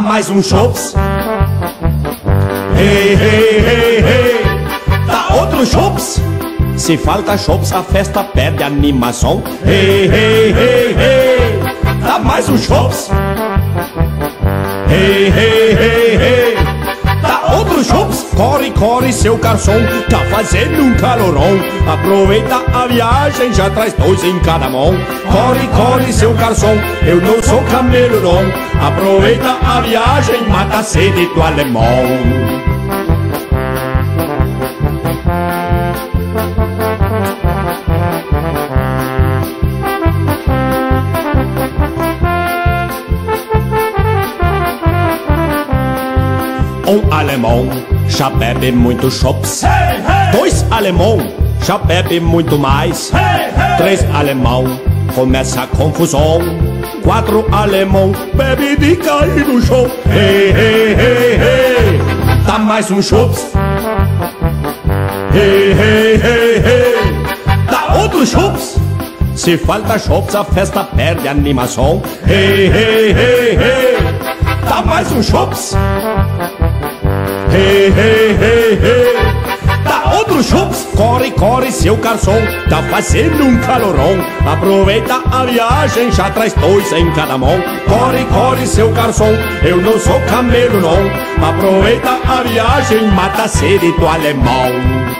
mais um chops. Hey, hey, hey, hey. Dá outro chops. Se falta chops, a festa perde a animação. Hey, hey, hey, hey. Dá mais um chops. Hey, hey, hey, hey. Dá outro chops. Corre, corre, seu garçom, tá fazendo um calorão. Aproveita a viagem, já traz dois em cada mão. Corre, corre, seu garçom, eu não sou camelo não. Aproveita a viagem, mata a sede do alemão. Um alemão já bebe muito chops. Hey, hey. Dois alemão já bebe muito mais. Hey, hey. Três alemão começa a confusão. Quatro alemão bebe de cair no chão. Hey, hey, hey, hey. Dá mais um chops. Hey, hey, hey, hey. Dá outro chops. Se falta chops, a festa perde a animação. Hey, hey, hey, hey. Dá mais um chops. Hey, hey, hey, hey. Dá outro chops. Corre, corre, seu garçom, tá fazendo um calorão. Aproveita a viagem, já traz dois em cada mão. Corre, corre, seu garçom, eu não sou camelo não. Aproveita a viagem, mata a sede do alemão.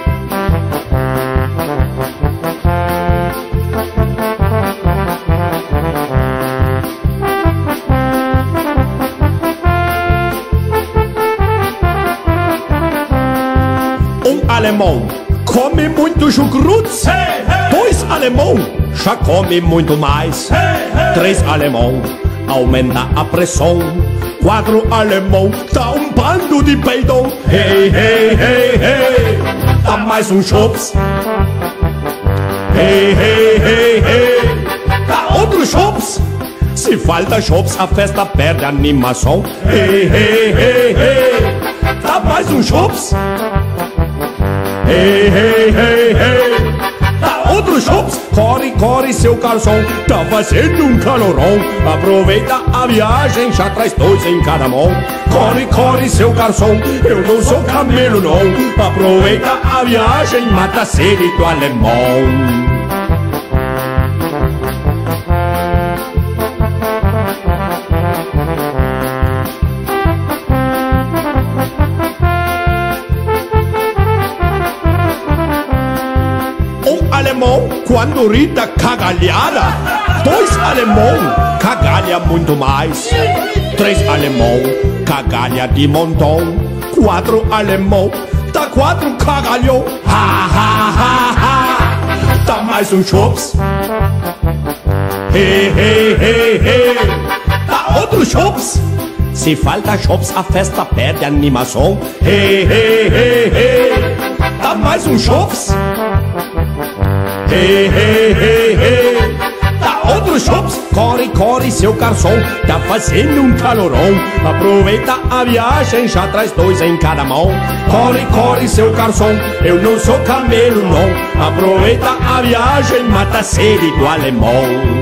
Alemão come muito chucrutes. Hey, hey. Dois alemão já come muito mais. Hey, hey. Três alemão aumenta a pressão. Quatro alemão dá um bando de peidão. Hey, hey, hey, hey. Dá mais um chops. Hey, hey, hey, hey. Dá outro chops. Se falta chops, a festa perde a animação. Hey, hey, hey, hey. Dá mais um chops. Hey, hey, hey, hey. Dá outro chops. Corre, corre, seu garçom, tá fazendo um calorão. Aproveita a viagem, já traz dois em cada mão. Corre, corre, seu garçom, eu não sou camelo não. Aproveita a viagem, mata a sede do alemão. Alemão, quando grita cagalhada. Dois alemão, cagalha muito mais. Três alemão, cagalha de montão. Quatro alemão, dá quatro cagalhão. Ha, ha, ha, ha. Dá mais um chops. Hey, hey, hey, hey. Dá outro chops. Se falta chops, a festa perde a animação. Hey, hey, hey, hey. Dá mais um chops. Hey, hey, hey, hey. Dá outro chops. Corre, corre, seu garçom, tá fazendo um calorão. Aproveita a viagem, já traz dois em cada mão. Corre, corre, seu garçom, eu não sou camelo não. Aproveita a viagem, mata a sede do alemão.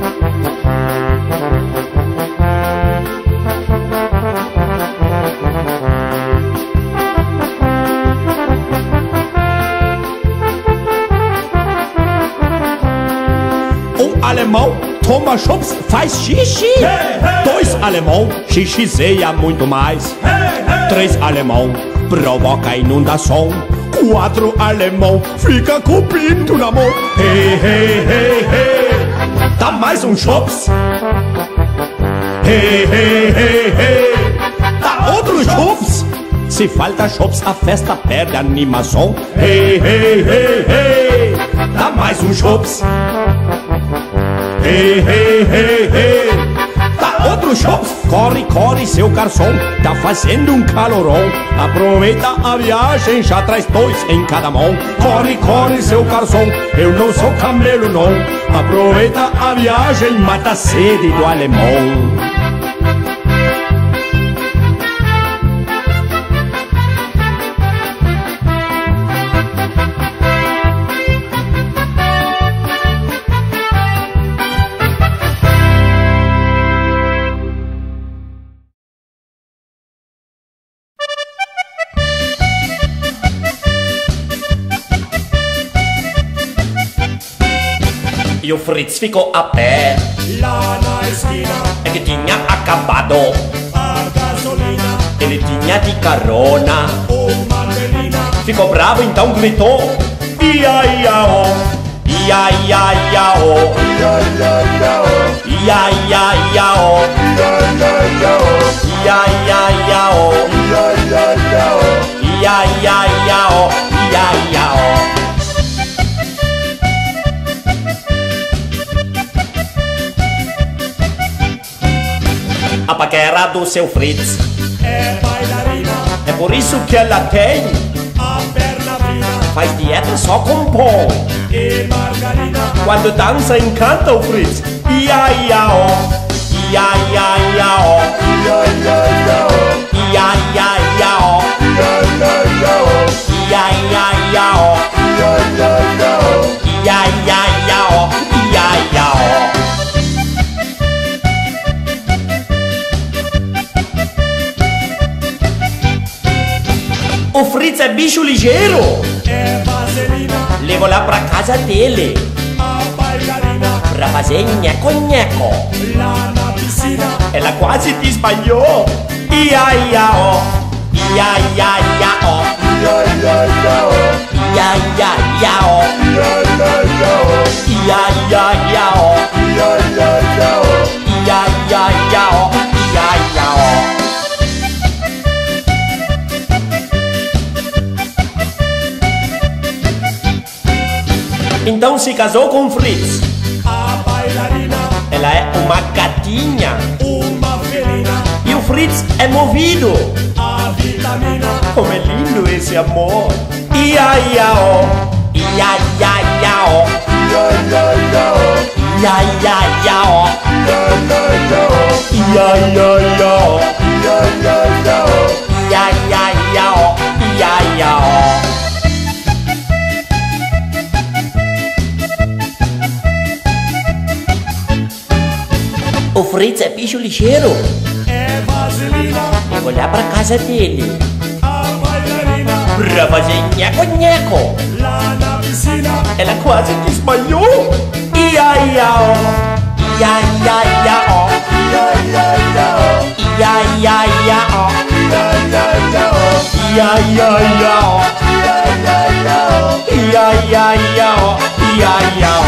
Alemão toma chops, faz xixi. Hey, hey. Dois alemão xixizeia muito mais. Hey, hey. Três alemão provoca inundação. Quatro alemão fica com o pinto na mão. Hey, hey, hey, hey. Dá mais um chops. Hey, hey, hey, hey. Dá outro chops. Se falta chops, a festa perde a animação. Hey, hey, hey, hey. Dá mais um chops. Hey, hey, hey, hey. Dá outro chops. Corre, corre, seu garçom, tá fazendo um calorão. Aproveita a viagem, já traz dois em cada mão. Corre, corre, seu garçom, eu não sou camelo não. Aproveita a viagem, mata a sede do alemão. E o Fritz ficou a pé. Lá na esquina É que tinha acabado. a gasolina, Ele tinha de carona. uma menina. Ficou bravo, então gritou: ia, ia, ó. Ia, ia, ia, ó. Ia, ia, ia, ó. Ia, ia, ia, ó. Ia, ia, ia, ó. Ia, ia, ó. A paquera do seu Fritz É bailarina, é por isso que ela tem. a perna fina Faz dieta só com pão. e margarina. Quando dança encanta o Fritz. Ia, ia, ó. Ia, ia, ia, ó. Ia, ia, ia, ó. Ia, ia, ia, ó. Ia, ia, ia, ó. Ia, ia, ó. O Fritz é bicho ligeiro. É vaselina, Levou lá pra casa dele a bailarina. pra fazer nheco-nheco. Lá na piscina, Ela quase desmaiou. Ia, ia, ó. Ia, ia, ia, ó. Ia, ia, ia, ó. Ia, ia, ia, ó. Ia, ia, ia, ó. Ia, ia, ó. Então se casou com Fritz. a bailarina, Ela é uma gatinha. uma felina. E o Fritz é movido. A vitamina, Como é lindo esse amor. Ia, ia, ó. Ia, ia, ia, ó. Ia, ia, ia, ó. Ia, ia, ia, ó. Ia, ia, ia, ó. Ia, ia, ó. O Fritz é bicho ligeiro. é vaselina, Eu vou olhar pra casa dele a bailarina. pra fazer nheco-nheco. Lá na piscina, Ela quase desmaiou. Ia, ia, ó. Ia, ia, ia, ó. Ia, ia, ia, ó. Ia, ia, ia, ó. Ia, ia, ia, ó. Ia, ia, ia, ó. Ia, ia, ó.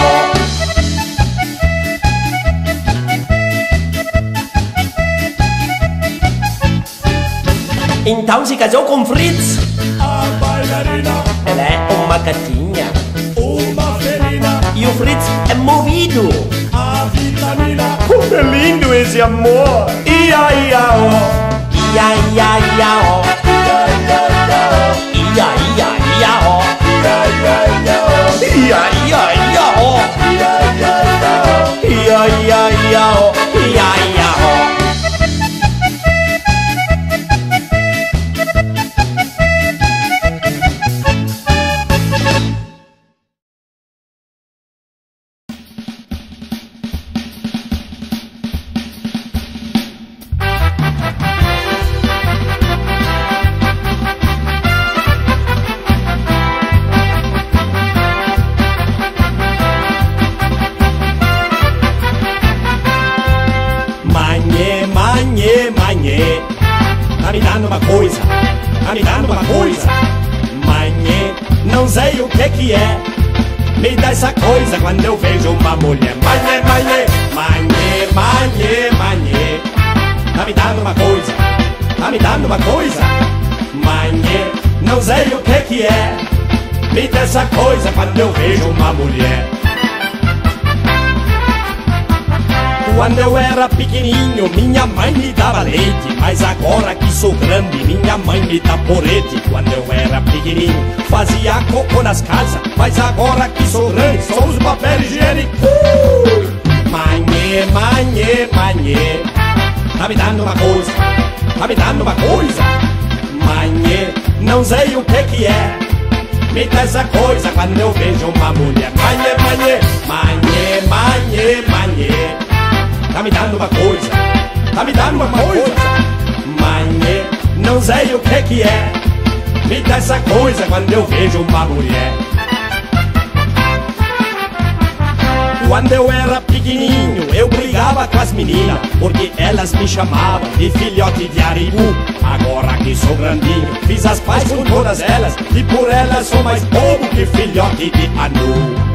Então se casou com Fritz. a bailarina, Ela é uma gatinha. uma felina. E o Fritz é movido. A vitamina, Como é lindo esse amor. Ia, ia, ó. Ia, ia, ia, ó. Ia, ia, ia, ó. Ia, ia, ia, ó. Ia, ia, ia, ó. Ia, ia, ia, ó. Ia, ia, ó. Manhê, tá me dando uma coisa, Manhê, não sei o que é, me dá essa coisa quando eu vejo uma mulher. Manhê, tá me dando uma coisa, Manhê, não sei o que é, me dá essa coisa quando eu vejo uma mulher. Quando eu era pequenininho, minha mãe me dava leite. Mas agora que sou grande, minha mãe me dá porete. Quando eu era pequenininho, fazia cocô nas casas. Mas agora que sou grande, só uso papel higiênico. Manhê, tá me dando uma coisa, Manhê, não sei o que é, me dá essa coisa quando eu vejo uma mulher. Manhê, tá me dando uma coisa, Manhê, não sei o que é, me dá essa coisa quando eu vejo uma mulher. Quando eu era pequenininho, eu brigava com as meninas, porque elas me chamavam de filhote de aribu. Agora que sou grandinho, fiz as pazes com todas elas, e por elas sou mais bobo que filhote de anu.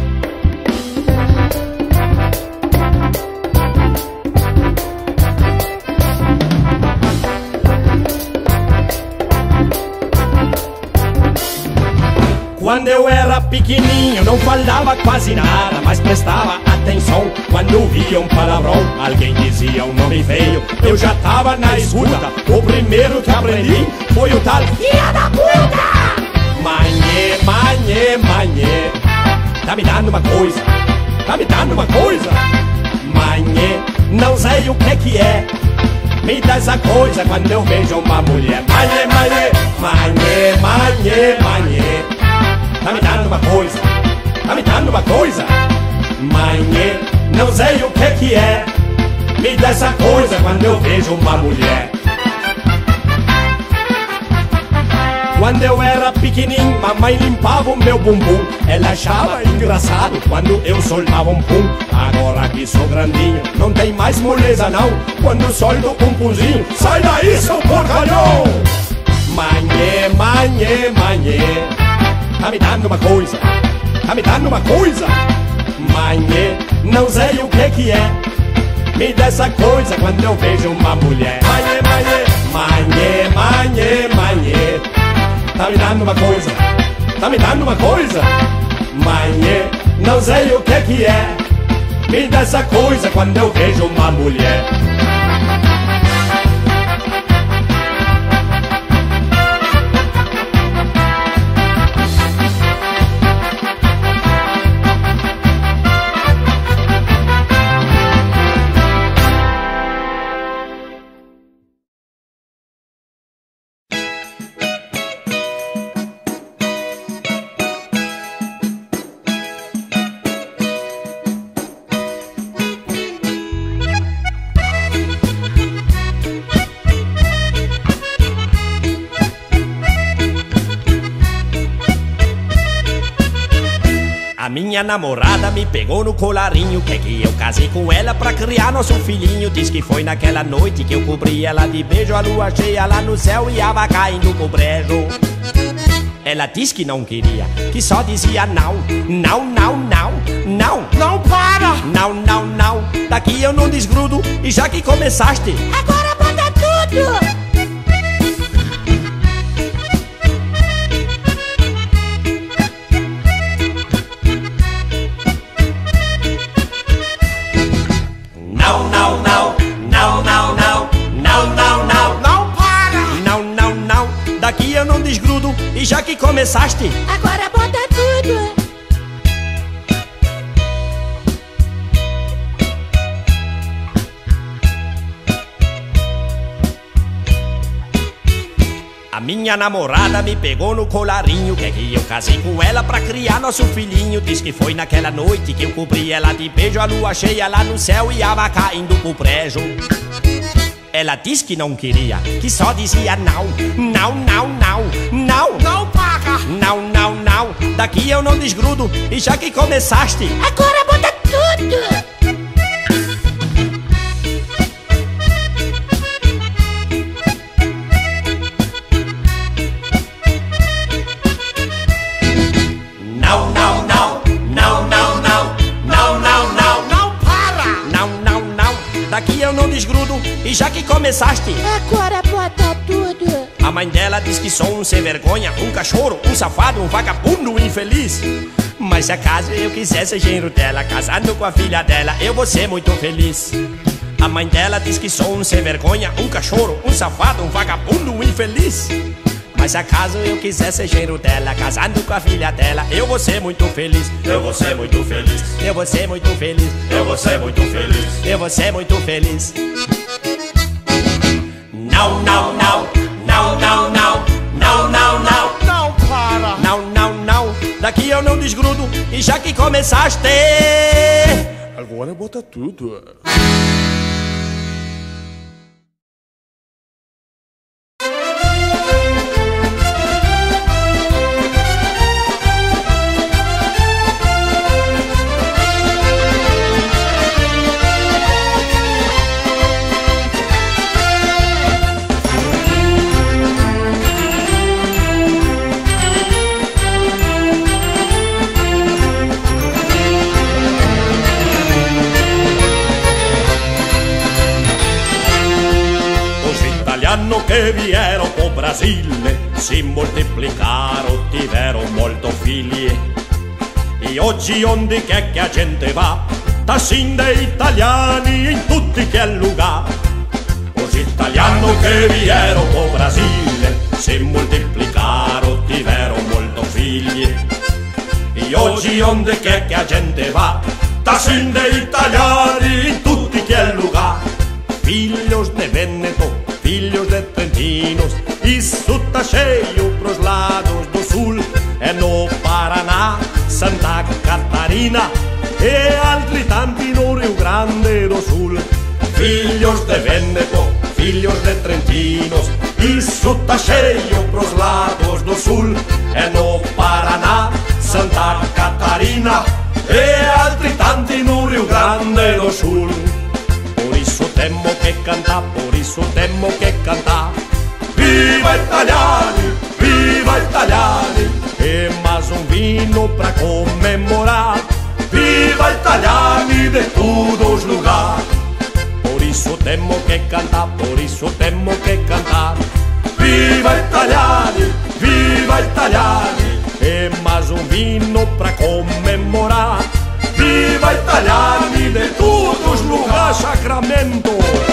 Quando eu era pequenininho não falava quase nada, mas prestava atenção quando via um palavrão. Alguém dizia um nome feio, eu já tava na escuta. O primeiro que aprendi foi o tal filha da puta. Manhê, manhê, manhê, tá me dando uma coisa, tá me dando uma coisa. Manhê, não sei o que é, me dá essa coisa quando eu vejo uma mulher. Manhê, manhê, manhê, manhê, manhê, tá me dando uma coisa, tá me dando uma coisa. Manhê, não sei o que é, me dá essa coisa quando eu vejo uma mulher. Quando eu era pequenininho, mamãe limpava o meu bumbum. Ela achava engraçado quando eu soltava um pum. Agora que sou grandinho, não tem mais moleza não. Quando solto um punzinho, sai daí seu porcalhão. Manhê, manhê, manhê, tá me dando uma coisa, tá me dando uma coisa. Manhê, não sei o que é, me dá essa coisa quando eu vejo uma mulher. Manhê, manhê, manhê, manhê, manhê, tá me dando uma coisa, tá me dando uma coisa. Manhê, não sei o que é, me dá essa coisa quando eu vejo uma mulher. A minha namorada me pegou no colarinho, quer que eu casei com ela pra criar nosso filhinho. Diz que foi naquela noite que eu cobri ela de beijo, a lua cheia lá no céu e a vaca caindo pro brejo. Ela disse que não queria, que só dizia não, não, não, não, não. Não para! Não, não, não, daqui eu não desgrudo, e já que começaste, agora bota tudo! daqui eu não desgrudo, e já que começaste, agora bota tudo. A minha namorada me pegou no colarinho, quer que eu casei com ela pra criar nosso filhinho. Diz que foi naquela noite que eu cobri ela de beijo, a lua cheia lá no céu e a vaca indo pro brejo. Ela disse que não queria, que só dizia não, não, não, não, não. Não paga. Não, não, não, daqui eu não desgrudo, e já que começaste, agora bota tudo. daqui eu não desgrudo, e já que começaste, agora bota tudo. A mãe dela diz que sou um sem vergonha, um cachorro, um safado, um vagabundo, um infeliz. Mas se acaso eu quiser ser genro dela, casando com a filha dela, eu vou ser muito feliz. A mãe dela diz que sou um sem vergonha, um cachorro, um safado, um vagabundo, um infeliz. Mas se acaso eu quiser ser genro dela, casando com a filha dela, eu vou ser muito feliz. Eu vou ser muito feliz. Eu vou ser muito feliz. Eu vou ser muito feliz. Eu vou ser muito feliz. Não, não, não, não, não, não, não, não, não. Não para. Não, não, não, daqui eu não desgrudo, e já que começaste, agora bota tudo. italiani che vieron pro Brasile si moltiplicarono, tiveram molto figli. E oggi onde che a gente va, tassin dei italiani in tutti che lugar. Os italiani che vieron pro Brasile si moltiplicarono, tiveram molto figli. E oggi onde che a gente va, tassin dei italiani in tutti che lugar. Filhos de Veneto, filhos de Trentinos, isso tá cheio pros lados do sul. É no Paraná, Santa Catarina e altri tanti no Rio Grande do Sul. Filhos de Veneto, filhos de Trentinos, isso tá cheio pros lados do sul. É no Paraná, Santa Catarina e altri tanti no Rio Grande do Sul. Por isso temo che cantà, por isso temo che cantà. Viva Italiani, viva Italiani, e mais um vino pra comemorar. Viva Italiani de todos os lugares. Por isso temo che cantà, por isso temo che cantà. Viva Italiani, viva Italiani, e mais um vino pra comemorar. Viva Italiani de todos os lugares. Sacramento.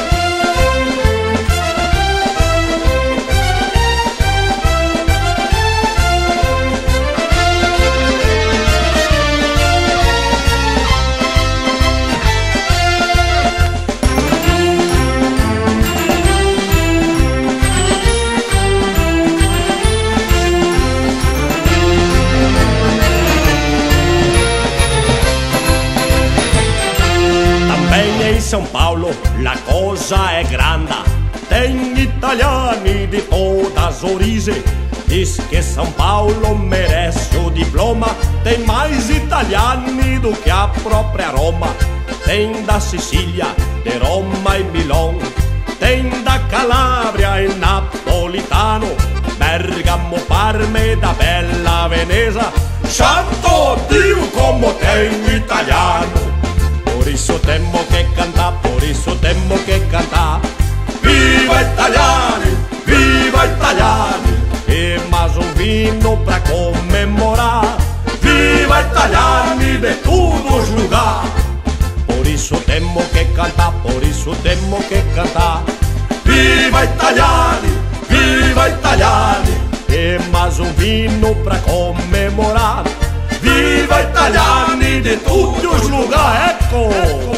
Em São Paulo la cosa é grande. Tem italiani de todas as origens. Diz que São Paulo merece o diploma. Tem mais italiani do que a própria Roma. Tem da Sicília, de Roma e Milão. Tem da Calabria e napolitano, Bergamo, Parma e da bella Veneza. Santo Dio como tem italiano. Por isso temo che cantà, por isso temo che cantà. Viva Italiani, viva Italiani, e mais um vino pra comemorar. Viva Italiani de todos os lugares. Por isso temo che cantà, por isso temo che cantà. Viva Italiani, viva Italiani, e mais um vino pra comemorar. Viva Italiani de todos os lugares. Ecco!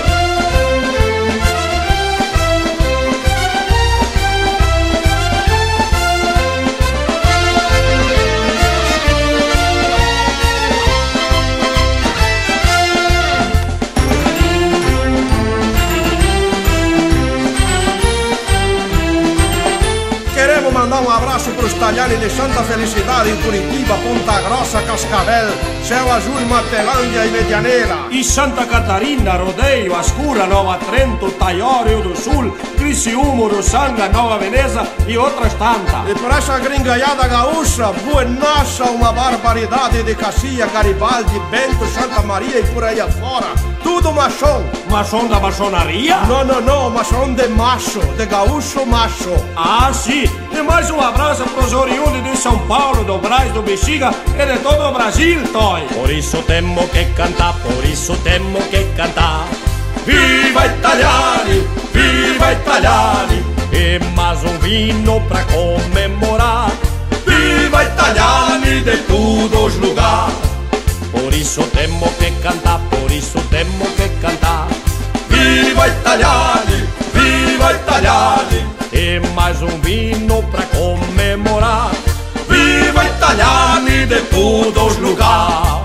Queremos mandar um abraço para os italianos de Santa Felicidade, em Curitiba, Ponta Grossa, Cascavel, Céu Azul, Matelândia e Medianeira. E Santa Catarina, Rodeio, Ascura, Nova Trento, Taió, Rio do Sul, Criciúma, Uruçanga, Nova Veneza e outras tantas. E por essa gringaiada gaúcha, buenaça, uma barbaridade de Cacia, Garibaldi, Bento, Santa Maria e por aí afora. Tudo machão. Machão da maçonaria? Não, não, não, machão de macho, de gaúcho macho. Ah, sim. E mais um abraço para os oriundos de São Paulo, do Brás, do Bexiga e de todo o Brasil, Toy. Por isso temo que cantar, por isso temo que cantar. Viva Italiani, viva Italiani, e mais um vino pra comemorar. Viva Italiani de todos os lugares. Por isso temo que cantar, por isso temo que cantar. Viva Italiani, viva Italiani, e mais um vino pra comemorar. Viva Italiani de todos os lugares.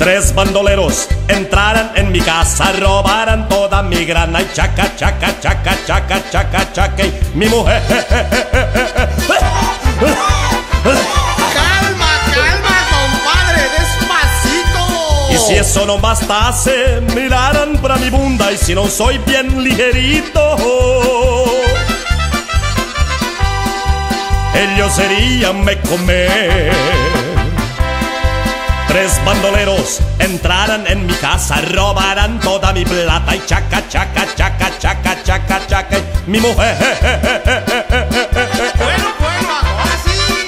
Tres bandoleros entraran en mi casa, robaran toda mi grana y chaca, chaca, chaca, chaca, chaca, chaca, y mi mujer. Calma, calma, compadre, despacito. Y si eso no bastase, miraran para mi bunda, y si no soy bien ligerito, ellos serían me comer. Tres bandoleros entraran en mi casa, robaran toda mi plata y chaca, chaca, chaca, chaca, chaca, chaca, y mi mujer. Bueno, ahora sí.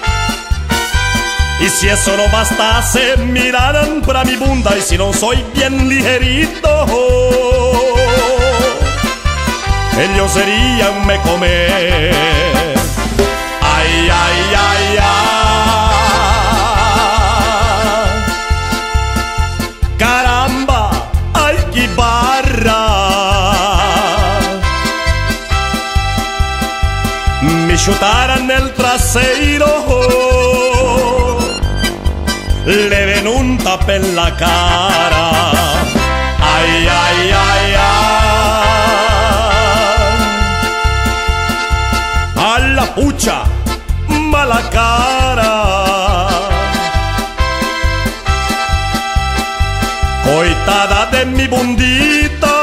Y si eso no bastase, miraran para mi bunda, y si no soy bien ligerito, ellos serían me comer. Ay, ay, ay, ay. Caramba, ay, qué barra. Me chutaran el trasero, le ven un tape en la cara. Ay, ay, ay, ay. A la pucha, mala cara. Coitada de mi bundita,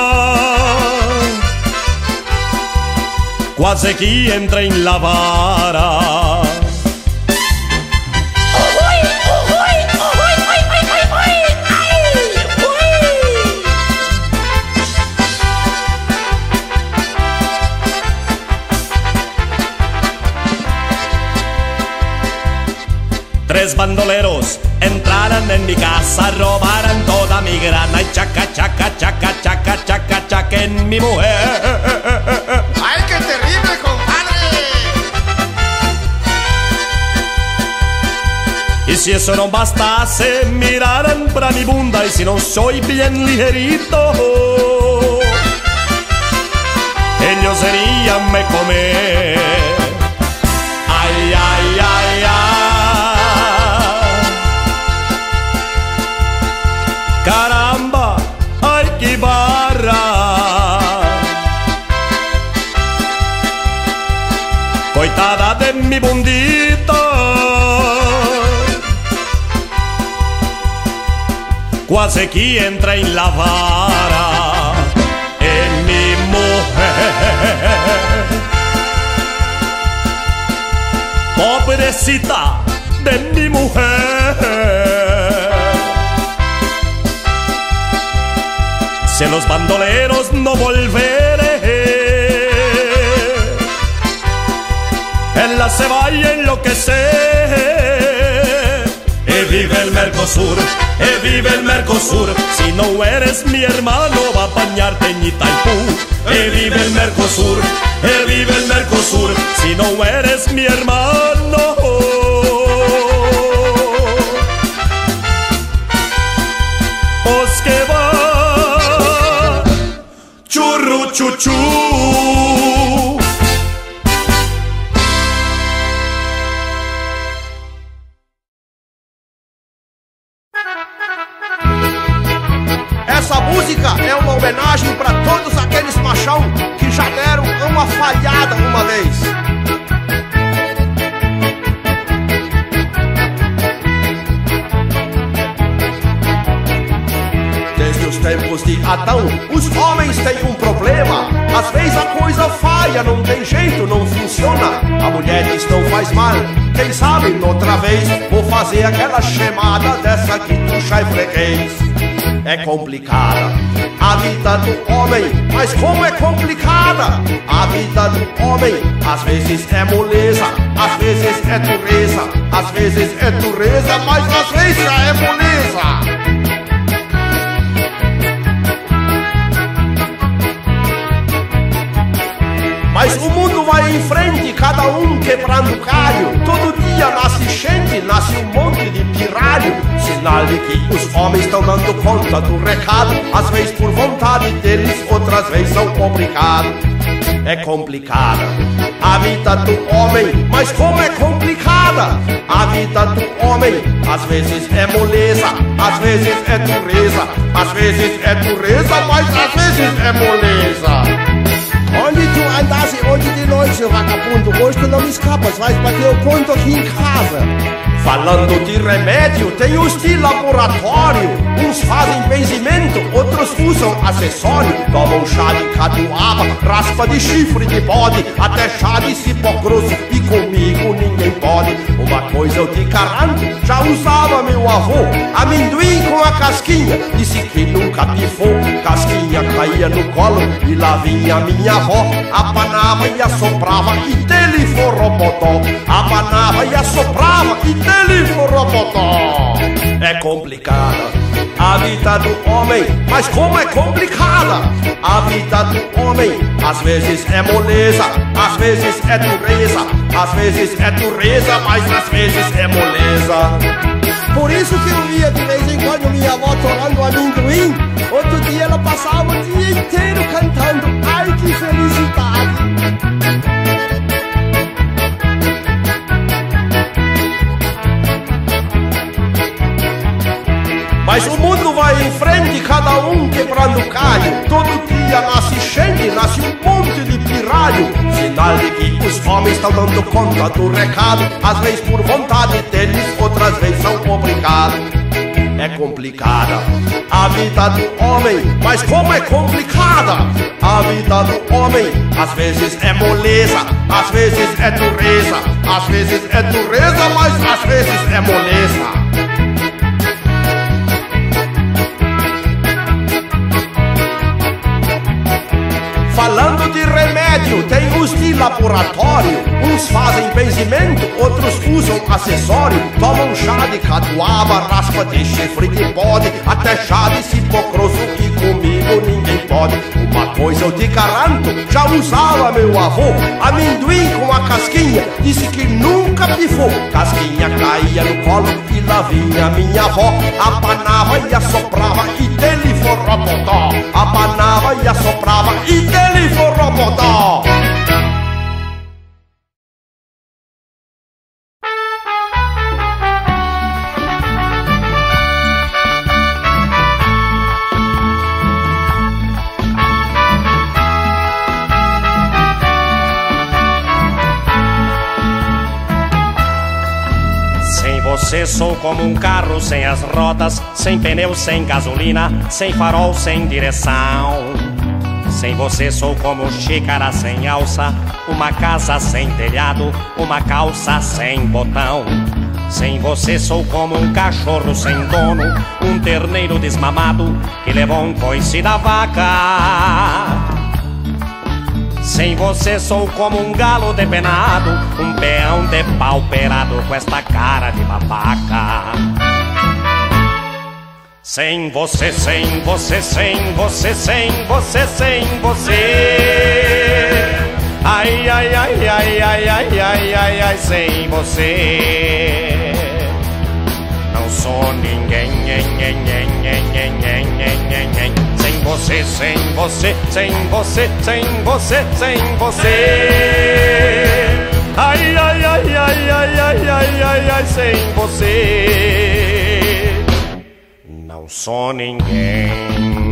quasi que entra en la vara. Tres bandoleros entraran en mi casa, robaran toda mi grana y chaca, chaca, chaca, chaca, chaca, chaca en mi mujer. ¡Ay, qué terrible, compadre! Y si eso no bastase, miraran para mi bunda, y si no soy bien ligerito, ellos serían me comer. Ay, ay, ay, ay. Caramba, ay, qué barra. Coitada de mi bundita, quasi que entra en la vara. En mi mujer, pobrecita de mi mujer. Si los bandoleros no volveré, ella se va y enloquecer. Vive el Mercosur, vive el Mercosur. Si no eres mi hermano, va a bañarte en Itaipú. Vive el Mercosur, vive el Mercosur. Si no eres mi hermano, pues que va. Churru chuchu. Essa música é uma homenagem para todos aqueles machão que já deram uma falhada uma vez. Desde os tempos de Adão, os homens têm um problema. Às vezes a coisa falha, não tem jeito, não funciona. A mulher diz não faz mal, quem sabe noutra vez vou fazer aquela chamada dessa que tu chai freguês. É complicada a vida do homem, mas como é complicada a vida do homem. Às vezes é moleza, às vezes é dureza, às vezes é dureza, mas às vezes já é moleza. Mas o mundo vai em frente, cada um quebrando galho. Todo dia nasce gente, nasce um monte de pirralho. Sinal de que os homens estão dando conta do recado. Às vezes por vontade deles, outras vezes são obrigados. é complicada. A vida do homem, mas como é complicada. A vida do homem, às vezes é moleza, às vezes é dureza, às vezes é dureza, mas às vezes é moleza. Onde tu andasse ontem de noite, seu vagabundo? Hoje tu não me escapas, vais bater o ponto aqui em casa. Falando de remédio, tem os de laboratório. Uns fazem benzimento, outros usam acessório. Tomam chá de catuaba, raspa de chifre de bode, até chá de cipó grosso, e comigo ninguém pode. Uma coisa eu te garanto, já usava meu avô, amendoim com a casquinha, disse que nunca pifou. Casquinha caía no colo e lá vinha minha avó, abanava e assoprava e dele forrobodó. Abanava e assoprava e dele forrobodó. É complicada a vida do homem, mas como é complicada. A vida do homem, às vezes é moleza, às vezes é dureza, às vezes é dureza, mas às vezes é moleza. Por isso que eu ia de vez em quando minha avó torrando amendoim. Outro dia ela passava o dia inteiro cantando. Ai, que felicidade! Mas o mundo vai em frente, cada um quebrando calho. Todo dia nasce gente, nasce um monte de pirralho. Sinal de que os homens estão dando conta do recado. Às vezes por vontade deles, outras vezes são obrigados. É complicada a vida do homem, mas como é complicada. A vida do homem, às vezes é moleza, às vezes é dureza, às vezes é dureza, mas às vezes é moleza. Falando de remédio, tem os de laboratório. Uns fazem benzimento, outros usam acessório. Tomam chá de catuaba, raspa de chifre de bode, até chá de cipó grosso, e comigo ninguém pode. Uma coisa eu te garanto, já usava meu avô, amendoim com a casquinha, disse que nunca pifou. Casquinha caía no colo e lá vinha minha avó, abanava e assoprava e dele forrobodó. Abanava e assoprava e dele forrobodó. Você sou como um carro sem as rodas, sem pneu, sem gasolina, sem farol, sem direção. Sem você sou como xícara sem alça, uma casa sem telhado, uma calça sem botão. Sem você sou como um cachorro sem dono, um terneiro desmamado que levou um coice da vaca. Sem você sou como um galo depenado, um peão depauperado com esta cara de babaca. Sem você, sem você, sem você, sem você, sem você. Ai, ai, ai, ai, ai, ai, ai, ai, ai, sem você. Não sou ninguém, sem você, sem você, sem você, sem você, sem você. Ai, ai, ai, ai, ai, ai, ai, ai, ai, sem você. Não sou ninguém.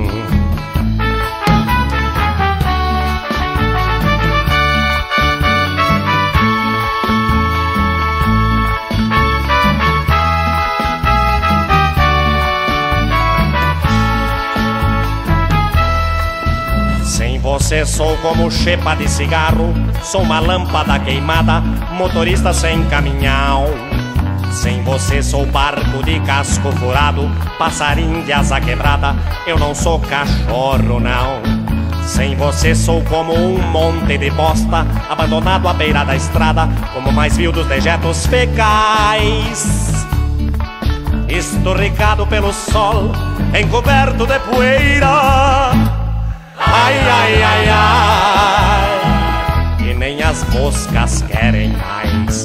Você sou como chepa de cigarro, sou uma lâmpada queimada, motorista sem caminhão. Sem você sou barco de casco furado, passarinho de asa quebrada, eu não sou cachorro não. Sem você sou como um monte de bosta, abandonado à beira da estrada, como o mais vil dos dejetos fecais. Esturricado pelo sol, encoberto de poeira. Ai, ai, ai, ai, e nem as moscas querem mais.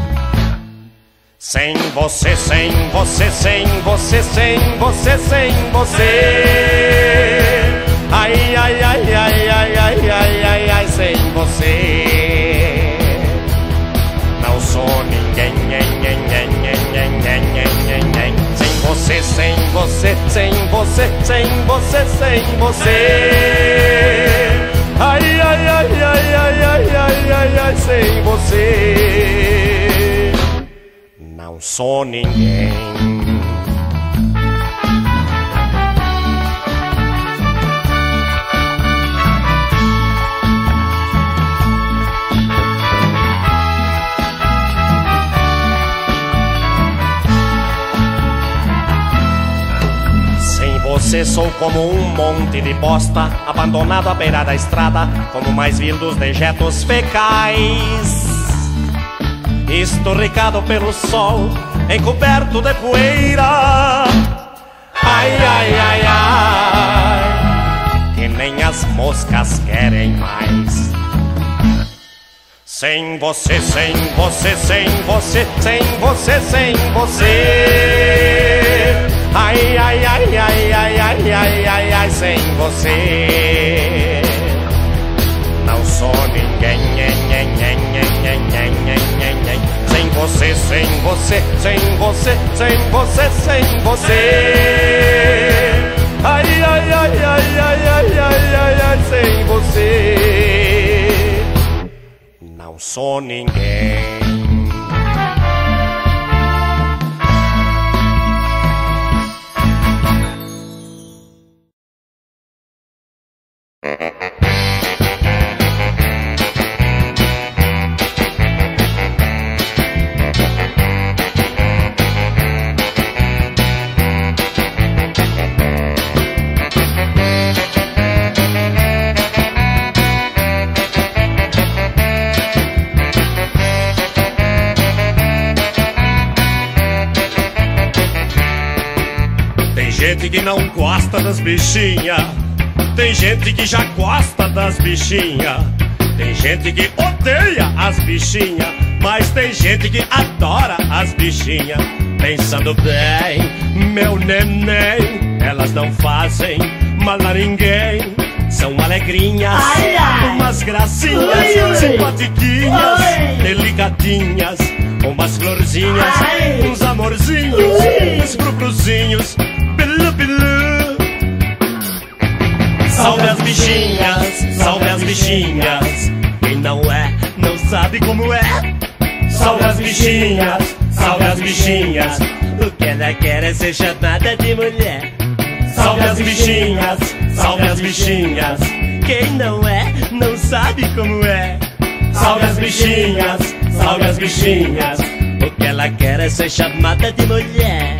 Sem você, sem você, sem você, sem você, sem você. Ai, ai, ai, ai, ai, ai, ai, ai, ai, sem você. sem você, sem você. Ai, ai, ai, ai, ai, ai, ai, ai, ai, sem você não sou ninguém. Você sou como um monte de bosta, abandonado à beira da estrada, como mais vil dos dejetos fecais, esturricado pelo sol, encoberto de poeira. Ai, ai, ai, ai, que nem as moscas querem mais. Sem você, sem você, sem você, sem você, sem você. Ai, ai, ai, ai, ai, ai, ai, ai, ai, sem você não sou ninguém. Sem você, sem você, sem você, sem você, sem você. Ai, ai, ai, ai, ai, ai, ai, ai, ai, sem você não sou ninguém. Tem gente que não gosta das bichinhas, tem gente que já gosta das bichinhas, tem gente que odeia as bichinhas, mas tem gente que adora as bichinhas. Pensando bem, meu neném, elas não fazem mal a ninguém. São alegrinhas, umas gracinhas, simpatiquinhas, delicadinhas, umas florzinhas, uns amorzinhos, uns frufruzinhos, bilu, bilu. Salve as bichinhas, salve as bichinhas. Quem não é, não sabe como é. Salve as bichinhas, salve as bichinhas. O que ela quer é ser chamada de mulher. Salve as bichinhas, salve as bichinhas. Quem não é, não sabe como é. Salve as bichinhas, salve as bichinhas. O que ela quer é ser chamada de mulher.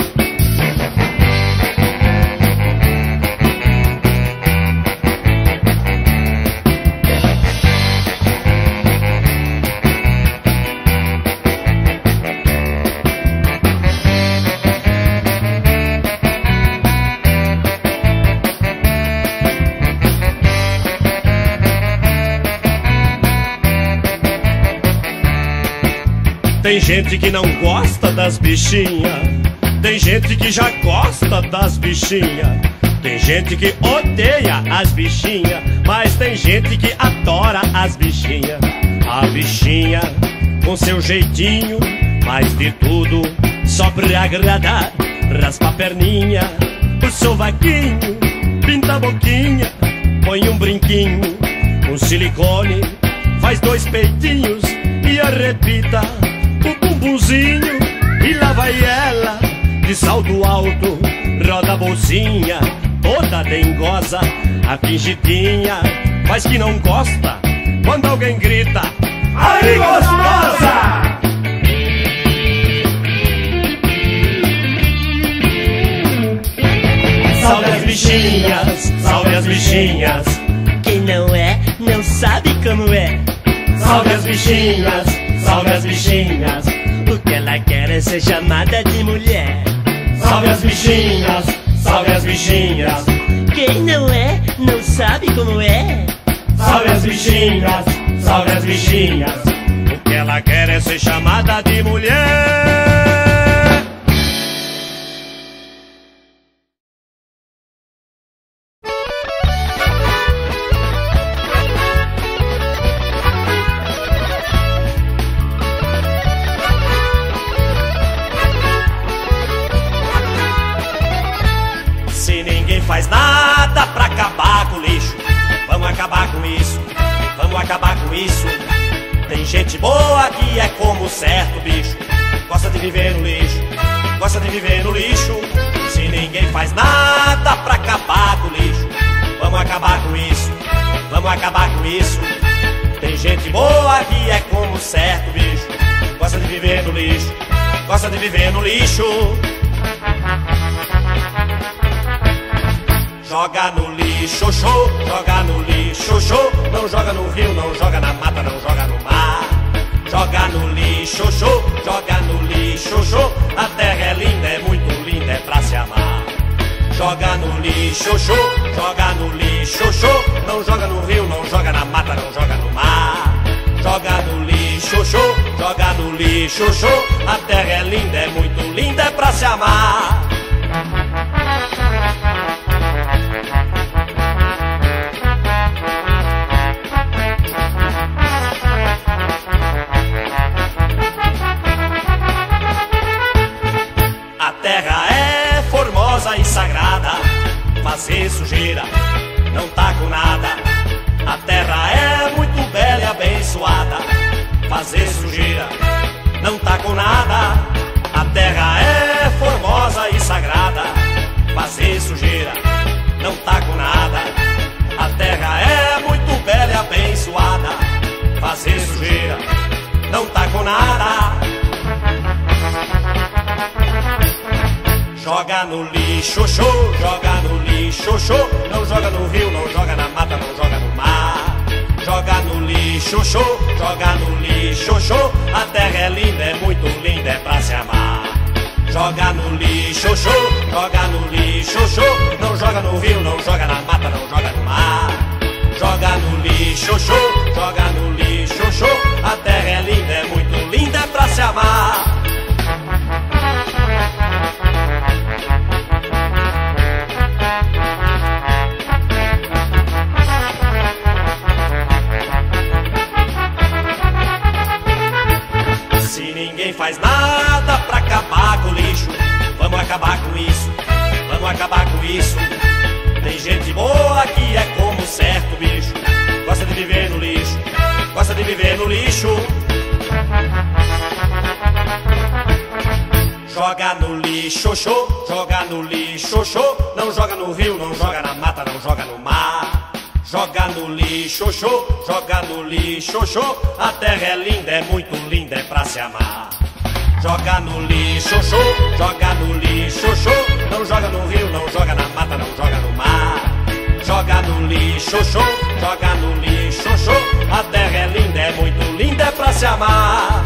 Tem gente que não gosta das bichinhas, tem gente que já gosta das bichinhas, tem gente que odeia as bichinhas, mas tem gente que adora as bichinhas. A bichinha com seu jeitinho, faz de tudo só pra agradar. Raspa a perninha, o sovaquinho, pinta a boquinha, põe um brinquinho, um silicone, faz dois peitinhos e arrebita o bumbumzinho. E lá vai ela, de salto alto, roda a bolsinha, toda dengosa, a fingidinha, mas que não gosta quando alguém grita: aí gostosa! Salve as bichinhas, salve as bichinhas. Quem não é, não sabe como é. Salve as bichinhas, salve as bichinhas. O que ela quer é ser chamada de mulher. Salve as bichinhas, salve as bichinhas. Quem não é, não sabe como é. Salve as bichinhas, salve as bichinhas. O que ela quer é ser chamada de mulher. Faz nada isso. Tem gente boa que é como certo bicho, gosta de viver no lixo, gosta de viver no lixo. Se ninguém faz nada pra acabar com o lixo, vamos acabar com isso, vamos acabar com isso. Tem gente boa que é como certo bicho, gosta de viver no lixo, gosta de viver no lixo. Joga no lixo, show, joga no lixo, show. Não joga no rio, não joga na mata, não joga no mar. Joga no lixo, show, joga no lixo, show. A terra é linda, é muito linda, é pra se amar. Joga no lixo, show, joga no lixo, show. Não joga no rio, não joga na mata, não joga no mar. Joga no lixo, show, joga no lixo, show. A terra é linda, é muito linda, é pra se amar. A terra é formosa e sagrada, fazer sujeira não tá com nada. A terra é muito bela e abençoada, fazer sujeira não tá com nada. A terra é formosa e sagrada, fazer sujeira não tá com nada. A terra é muito bela e abençoada, fazer sujeira não tá com nada. Joga no lixo, show, joga no lixo, show. Não joga no rio, não joga na mata, não joga no mar. Joga no lixo, show, joga no lixo, show. A terra é linda, é muito linda, é pra se amar. Joga no lixo, show, joga no lixo, show. Não joga no rio, não joga na mata, não joga no mar. Joga no lixo, show, joga no lixo, show. A terra é linda, é muito linda, é pra se amar. Se ninguém faz nada pra acabar com o lixo, vamos acabar com isso, vamos acabar com isso. Tem gente boa que é como certo bicho, gosta de viver no lixo, gosta de viver no lixo. Joga no lixo, show, joga no lixo, show. Não joga no rio, não joga na mata, não joga no mar. Joga no lixo, show, joga no lixo, show. A terra é linda, é muito linda, é pra se amar. Joga no lixo, show, joga no lixo, show. Não joga no rio, não joga na mata, não joga no mar. Joga no lixo, show, joga no lixo, show. A terra é linda, é muito linda, é pra se amar.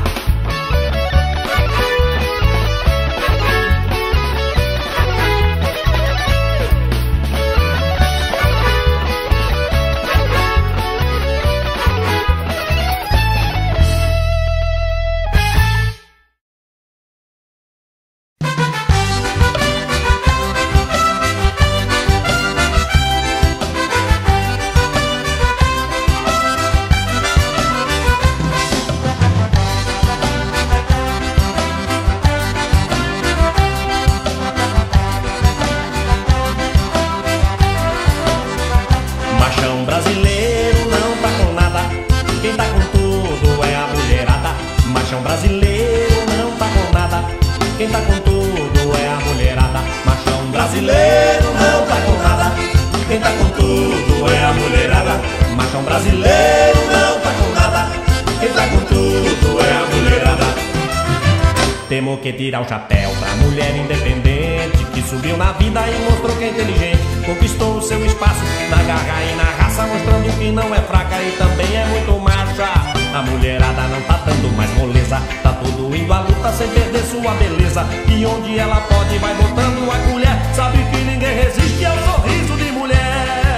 Temos que tirar o chapéu pra mulher independente, que subiu na vida e mostrou que é inteligente. Conquistou o seu espaço na garra e na raça, mostrando que não é fraca e também é muito macha. A mulherada não tá dando mais moleza, tá tudo indo à luta sem perder sua beleza. E onde ela pode vai botando a colher, sabe que ninguém resiste ao sorriso de mulher.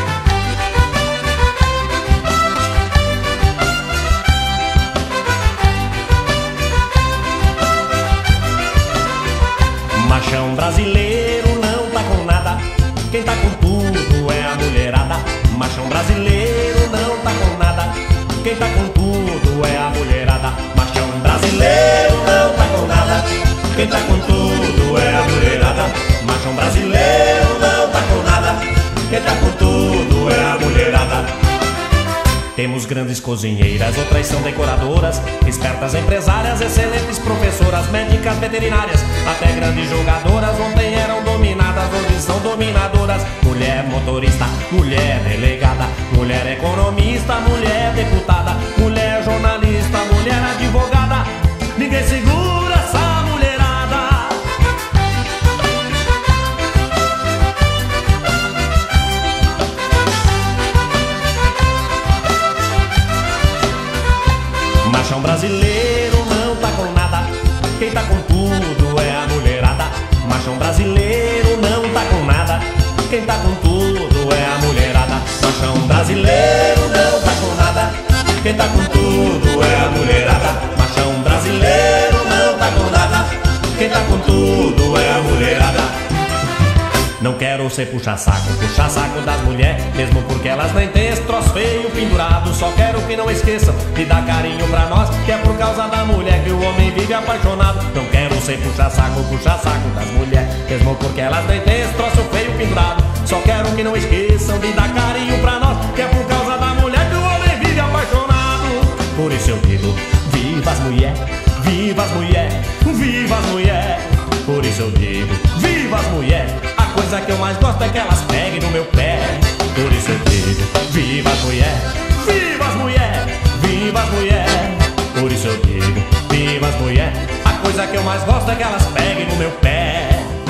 Machão brasileiro não tá com nada, quem tá com tudo é a mulherada. Machão brasileiro não tá com nada, quem tá com tudo é a mulherada. Machão brasileiro não tá com nada, quem tá com tudo é a mulherada. Machão brasileiro não tá com nada, quem tá com tudo é a mulherada. Temos grandes cozinheiras, outras são decoradoras, espertas empresárias, excelentes professoras, médicas veterinárias, até grandes jogadoras. Ontem eram dominadas, hoje são dominadoras. Mulher motorista, mulher delegada, mulher economista, mulher deputada, mulher jornalista, mulher advogada. Ninguém segura essa mulherada. Machão brasileiro não tá com nada, quem tá com tudo é a mulherada. Machão brasileiro não tá com nada, quem tá com tudo é a mulherada. Machão brasileiro não tá com nada, quem tá com tudo é a mulherada. Machão brasileiro não tá com nada, quem tá com tudo é a mulherada. Não quero ser puxa-saco das mulheres, mesmo porque elas nem têm esse troço feio pendurado. Só quero que não esqueçam de dar carinho pra nós, que é por causa da mulher que o homem vive apaixonado. Não quero ser puxa-saco das mulheres, mesmo porque elas nem têm esse troço feio pendurado. Só quero que não esqueçam de dar carinho pra nós, que é por causa da mulher que o homem vive apaixonado. Por isso eu digo, viva as mulher, viva as mulher, viva as mulher. Por isso eu digo, viva as mulher. A coisa que eu mais gosto é que elas peguem no meu pé. Por isso eu digo, viva as mulher, viva as mulher, viva as mulher. Por isso eu digo, viva as mulher. A coisa que eu mais gosto é que elas peguem no meu pé.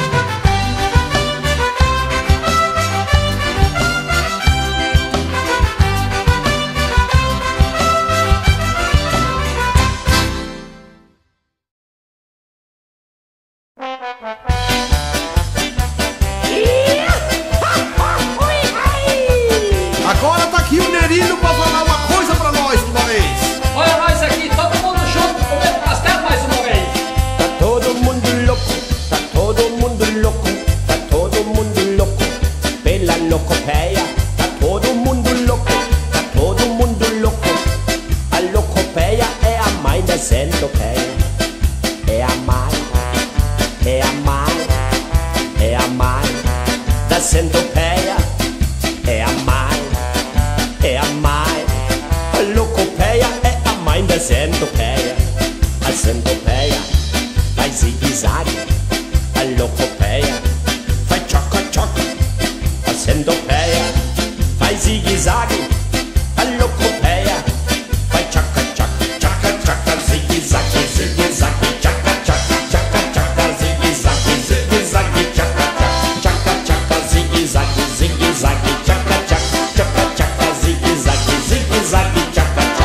Agora tá aqui o Nerino pra falar uma coisa pra nós de uma vez. Olha nós aqui, todo mundo junto, comendo pastel mais uma vez. Tá todo mundo louco, tá todo mundo louco, tá todo mundo louco pela locopeia. Tá todo mundo louco, tá todo mundo louco. A locopeia é a mãe da centopeia. É a mãe, é a mãe, é a mãe da centopeia. É a mãe, é a mãe. A locopeia é a mãe da centopeia. A centopeia faz zigue-zague, a locopeia faz tchoca-tchoca. A centopeia faz zigue-zague, a locopeia faz tchoca-tchoca, tchoca-tchoca, zigue-zague, zigue-zague, tchoca-tchoca, tchoca-tchoca, zigue-zague, zigue-zague, tchoca-tchoca, tchoca-tchoca, zigue-zague, zigue-zague, tchoca-tchoca, tchoca-tchoca, zigue-zague, zigue-zague, tchoca-tchoca.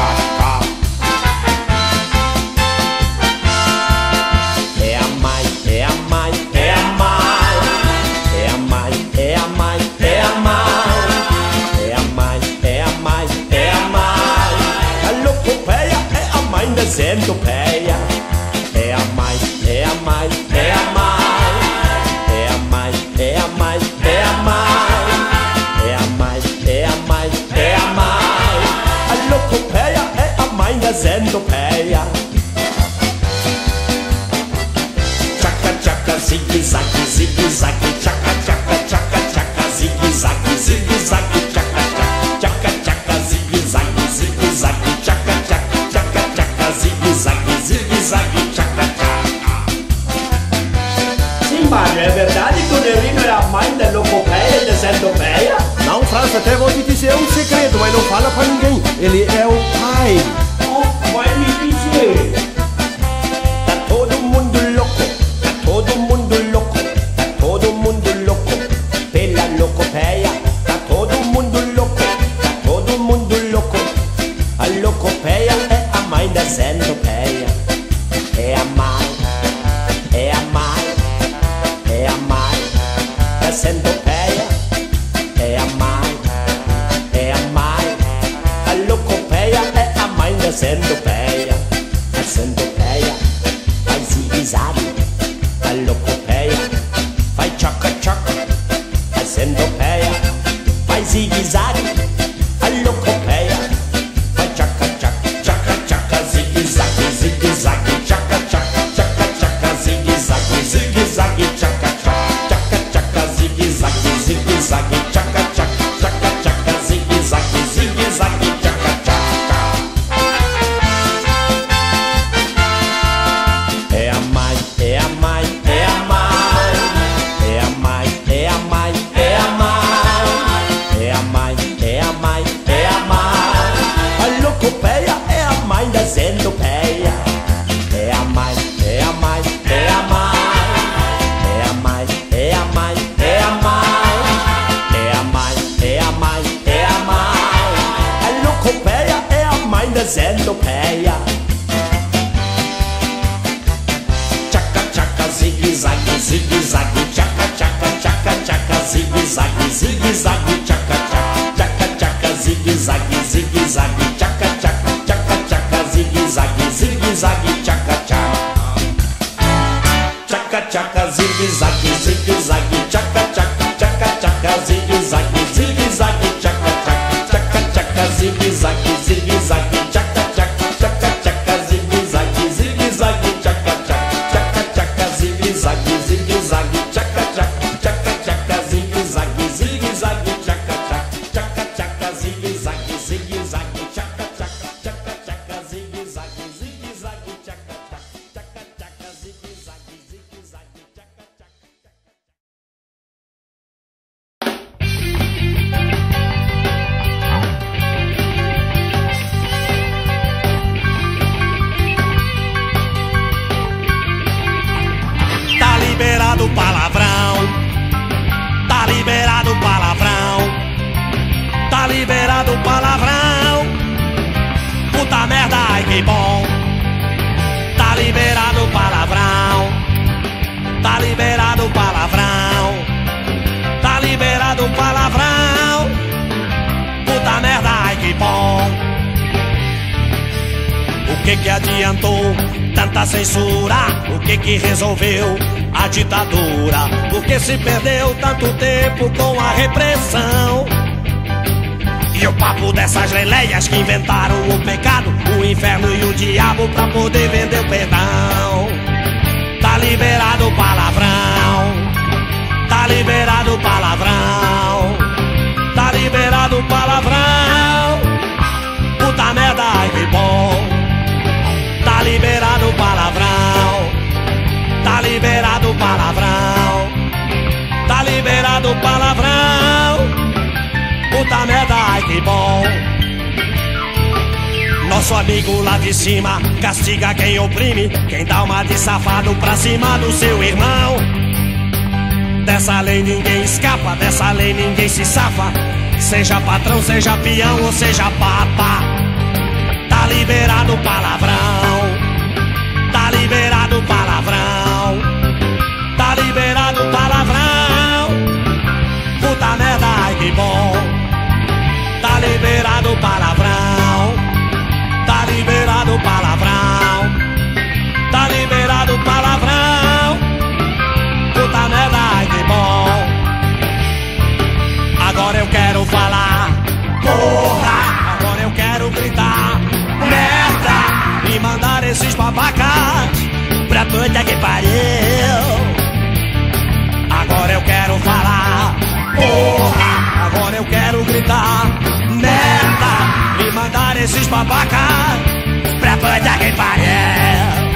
É a mãe, é a mãe, é a mãe. É a mãe, é a mãe, é a mãe. É a mãe, é a mãe, é a mãe. A locopeia é a mãe da centopeia. É a mãe, é a mãe, é a mãe. É a mãe, é a mãe, é a mãe. É a mãe, é a mãe, é a mãe. A locopeia é a mãe da centopeia. Tchaca-tchaca, zigue-zague, zigue-zague, tchaca-tchaca, tchaca-tchaca, zigue-zague, zigue-zague, tchaca-tchaca, tchaca-tchaca, zigue-zague, zigue-zague, tchaca-tchaca, tchaca-tchaca, zigue-zague, zigue-zague, tchaca-tchaca. Sim, Mário, é verdade que o Nerino é a mãe da locopeia e da centopeia? Não, França, até vou te dizer um segredo, mas não fala pra ninguém. Ele é o pai. Vai me dizer. Tá todo mundo louco, tá todo mundo louco, tá todo mundo louco pela locopeia. Tá todo mundo louco, tá todo mundo louco. A locopeia é a mãe da centopeia. É a mãe, é a mãe, é a mãe da centopeia. É a mãe, é a mãe. A locopeia é a mãe da centopeia. A centopeia faz zigue-zague, a locopeia faz tchoca-tchoca. A centopeia faz zigue-zague, a locopeia faz tchoca-tchoca, tchoca-tchoca, zigue-zague, zigue-zague, tchoca-tchoca, tchoca-tchoca, zigue-zague, zigue-zague, tchoca-tchoca, tchoca-tchoca, zigue-zague, zigue-zague, tchoca-tchoca, tchoca-tchoca, zigue-zague, zigue-zague, tchoca-tchoca. gazelopéia. Tchaca, tchaca, zigue-zague, zigue-zague, tchaca, tchaca, tchaca, tchaca, zigue-zague, zigue-zague, tchaca, tchaca, tchaca, tchaca, zigue-zague, zigue-zague, tchaca, tchaca, tchaca, tchaca, zigue-zague, zigue-zague, tchaca, tchaca. Tchaca, tchaca, zigue-zague, zigue-zague, tchaca, tchaca, tchaca, tchaca, zigue-zague, zigue-zague, tchaca, tchaca, tchaca, tchaca, zigue-zague, zigue-zague, tchaca, tchaca, tchaca, tchaca, zigue-zague, zigue-zague, tchaca, tchaca, tchaca, tchaca, zigue-zague, zigue-zague, tchaca, tchaca, tchaca, tchaca, zigue-zague, zigue-zague, tchaca, tchaca, tchaca, tchaca, zigue-zague, zigue-zague, tchaca, tchaca, tchaca, tchaca, zigue-zague, zigue-zague, tchaca, tchaca, tchaca, tchaca, zigue-zague, zigue-zague, tchaca, tchaca. Tá liberado o palavrão, tá liberado o palavrão, tá liberado o palavrão. Puta merda, ai que bom. Tá liberado o palavrão, tá liberado o palavrão, tá liberado o palavrão. Puta merda, ai que bom. O que adiantou tanta censura? O que resolveu a ditadura? Por que se perdeu tanto tempo com a repressão? E o papo dessas leleias que inventaram o pecado, o inferno e o diabo pra poder vender o perdão. Tá liberado o palavrão, tá liberado o palavrão, tá liberado o palavrão. Puta merda, ai que bom. Tá liberado o palavrão, tá liberado o palavrão, tá liberado o palavrão. Puta merda, ai que bom. Nosso amigo lá de cima castiga quem oprime, quem dá uma de safado pra cima do seu irmão. Dessa lei ninguém escapa, dessa lei ninguém se safa. Seja patrão, seja peão ou seja papa. Tá liberado o palavrão, tá liberado o palavrão, tá liberado o palavrão. Puta merda, ai que bom. Tá liberado o palavrão, tá liberado o palavrão, tá liberado o palavrão. Puta merda, ai que bom. Agora eu quero falar, porra. Agora eu quero gritar, merda. E mandar esses babacas pra puta que pariu. Agora eu quero falar, porra. Agora eu quero gritar, merda. E mandar esses babacas pra puta que pariu.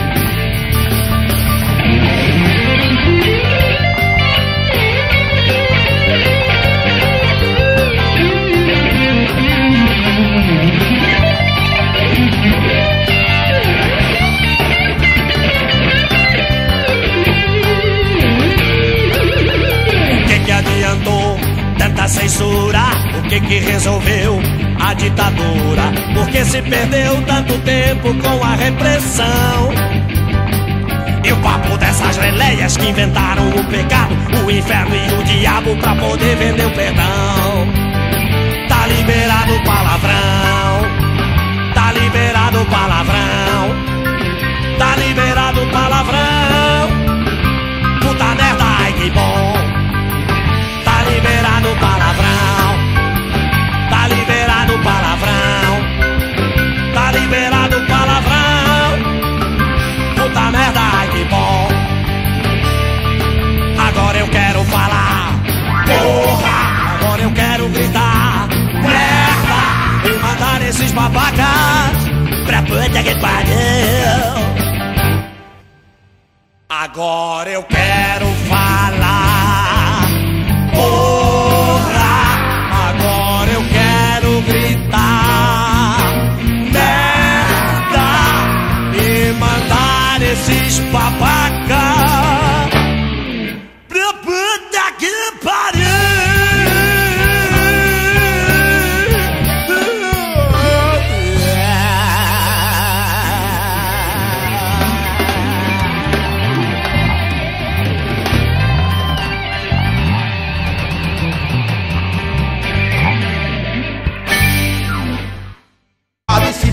Que adiantou tanta censura? O que resolveu a ditadura? Por que se perdeu tanto tempo com a repressão? E o papo dessas leleias que inventaram o pecado, o inferno e o diabo pra poder vender o perdão. Tá liberado o palavrão, tá liberado o palavrão, tá liberado o palavrão. Puta merda, ai que bom. Tá liberado o palavrão, tá liberado o palavrão, tá liberado o palavrão. Puta merda, ai que bom. Agora eu quero falar, porra. Agora eu quero gritar, merda. E mandar esses babacas pra puta que pariu. Agora eu quero falar, porra. Agora eu quero gritar, merda. E mandar esses babacas pra puta que pariu.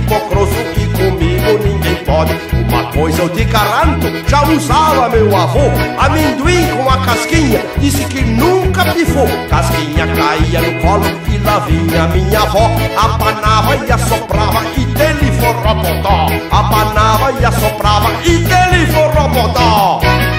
hipocroso e comigo ninguém pode. Uma coisa eu te garanto, já usava meu avô, amendoim com a casquinha, disse que nunca pifou. Casquinha caía no colo e lá vinha minha avó, abanava e assoprava e dele forrobodó. Abanava e assoprava e dele forrobodó.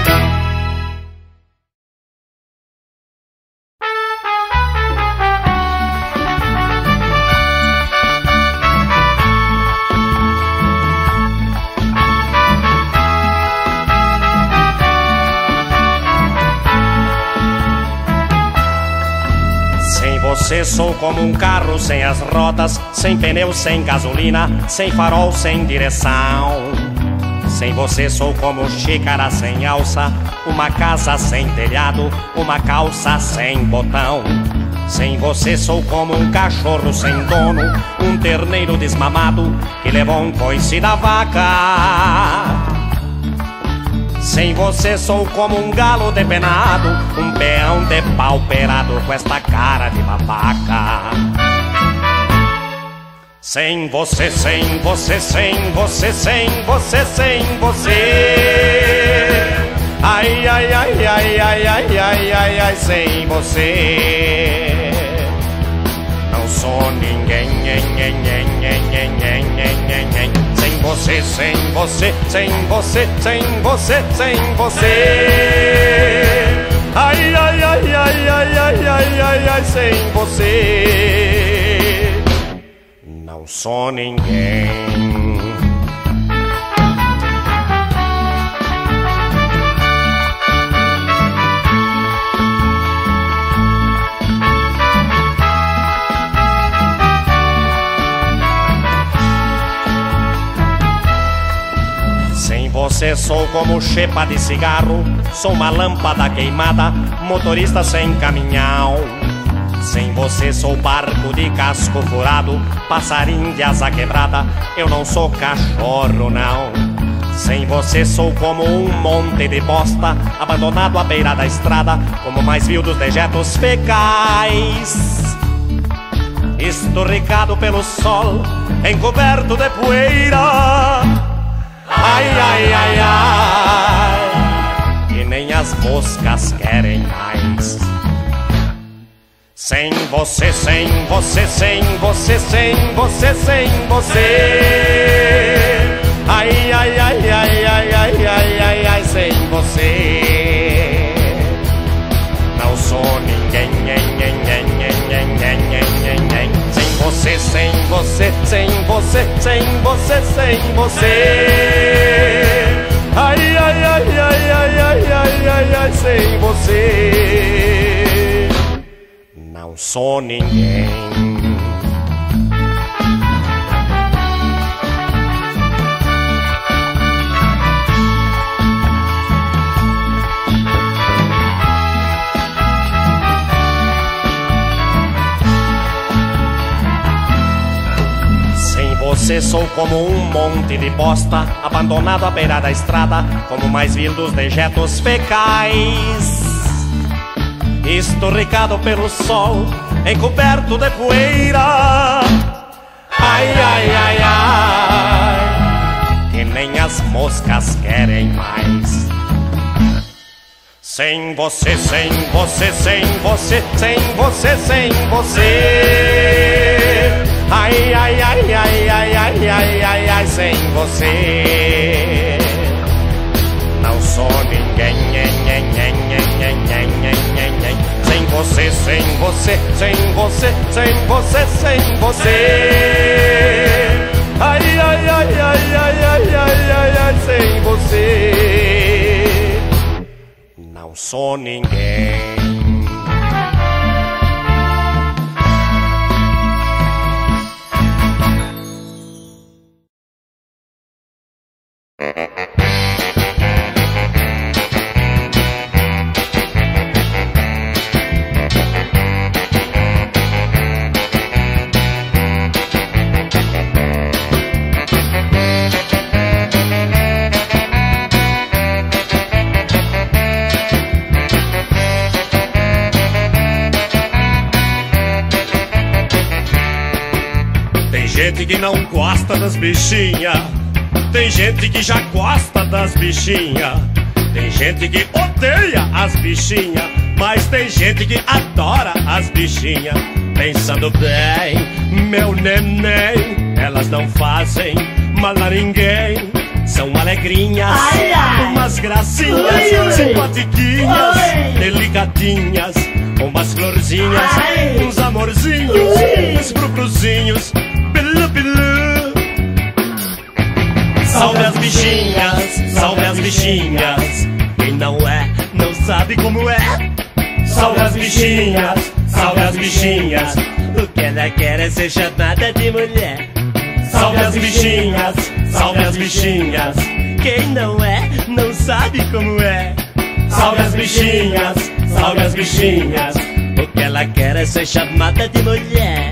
Você sou como um carro sem as rodas, sem pneu, sem gasolina, sem farol, sem direção. Sem você sou como xícara sem alça, uma casa sem telhado, uma calça sem botão. Sem você sou como um cachorro sem dono, um terneiro desmamado que levou um coice da vaca. Sem você sou como um galo depenado, um peão depauperado com esta cara de babaca. Sem você, sem você, sem você, sem você, sem você. Ai, ai, ai, ai, ai, ai, ai, ai, ai, sem você. Não sou ninguém, sem você, sem você, sem você, sem você, sem você. Ai, ai, ai, ai, ai, ai, ai, ai, ai, sem você. Não sou ninguém. Você sou como chepa de cigarro, sou uma lâmpada queimada, motorista sem caminhão. Sem você sou barco de casco furado, passarinho de asa quebrada, eu não sou cachorro não. Sem você sou como um monte de bosta, abandonado à beira da estrada, como o mais vil dos dejetos fecais. Esturricado pelo sol, encoberto de poeira. Ai, ai, ai, ai, que nem as moscas querem mais. Sem você, sem você, sem você, sem você, sem você. Ai, ai, ai, ai, ai, ai, ai, ai, ai, sem você. Não sou ninguém, sem você, sem você, sem você, sem você, sem você. Ai, ai, ai, ai, ai, ai, ai, ai, ai, sem você. Não sou ninguém. Você sou como um monte de bosta, abandonado à beira da estrada, como o mais vil dos dejetos fecais. Esturricado pelo sol, encoberto de poeira. Ai, ai, ai, ai, que nem as moscas querem mais. Sem você, sem você, sem você, sem você, sem você. Ai, ai, ai, ai, ai, ai, ai, ai, ai, sem você. Não sou ninguém, sem você, sem você, sem você, sem você, sem você. Ai, ai, ai, ai, ai, ai, ai, ai, ai, sem você. Não sou ninguém. Tem gente que não gosta das bichinhas, tem gente que já gosta das bichinhas, tem gente que odeia as bichinhas, mas tem gente que adora as bichinhas. Pensando bem, meu neném, elas não fazem mal a ninguém. São alegrinhas, umas gracinhas, simpatiquinhas, delicadinhas, umas florzinhas, uns amorzinhos, uns frufruzinhos, bilu bilu. Salve as bichinhas, salve as bichinhas. Quem não é, não sabe como é. Salve as bichinhas, salve as bichinhas. O que ela quer é ser chamada de mulher. Salve as bichinhas, salve as bichinhas. Quem não é, não sabe como é. Salve as bichinhas, salve as bichinhas. O que ela quer é ser chamada de mulher.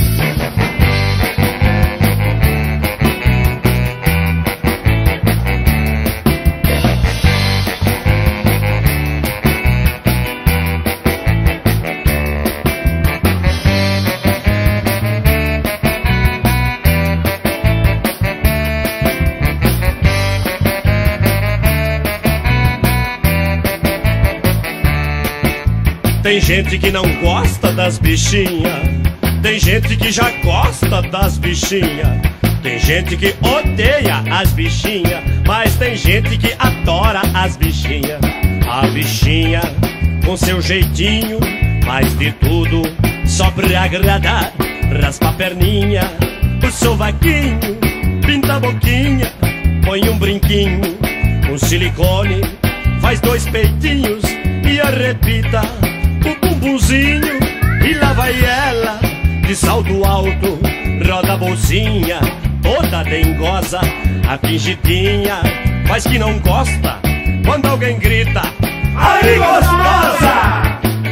Tem gente que não gosta das bichinhas, tem gente que já gosta das bichinhas, tem gente que odeia as bichinhas, mas tem gente que adora as bichinhas. A bichinha com seu jeitinho faz de tudo só pra agradar. Raspa a perninha, o sovaquinho, pinta a boquinha, põe um brinquinho, um silicone, faz dois peitinhos e arrebita o bumbumzinho. E lá vai ela de salto alto, roda a bolsinha, toda dengosa, a fingidinha faz que não gosta quando alguém grita: aí gostosa!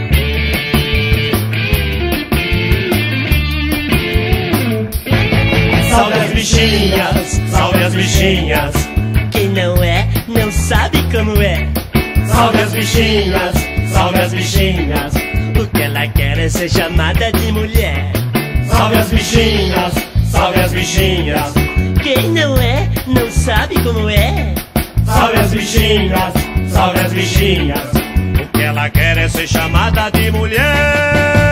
Salve as bichinhas, salve as bichinhas. Quem não é, não sabe como é. Salve as bichinhas, salve as bichinhas. O que ela quer é ser chamada de mulher. Salve as bichinhas, salve as bichinhas. Quem não é, não sabe como é. Salve as bichinhas, salve as bichinhas. O que ela quer é ser chamada de mulher.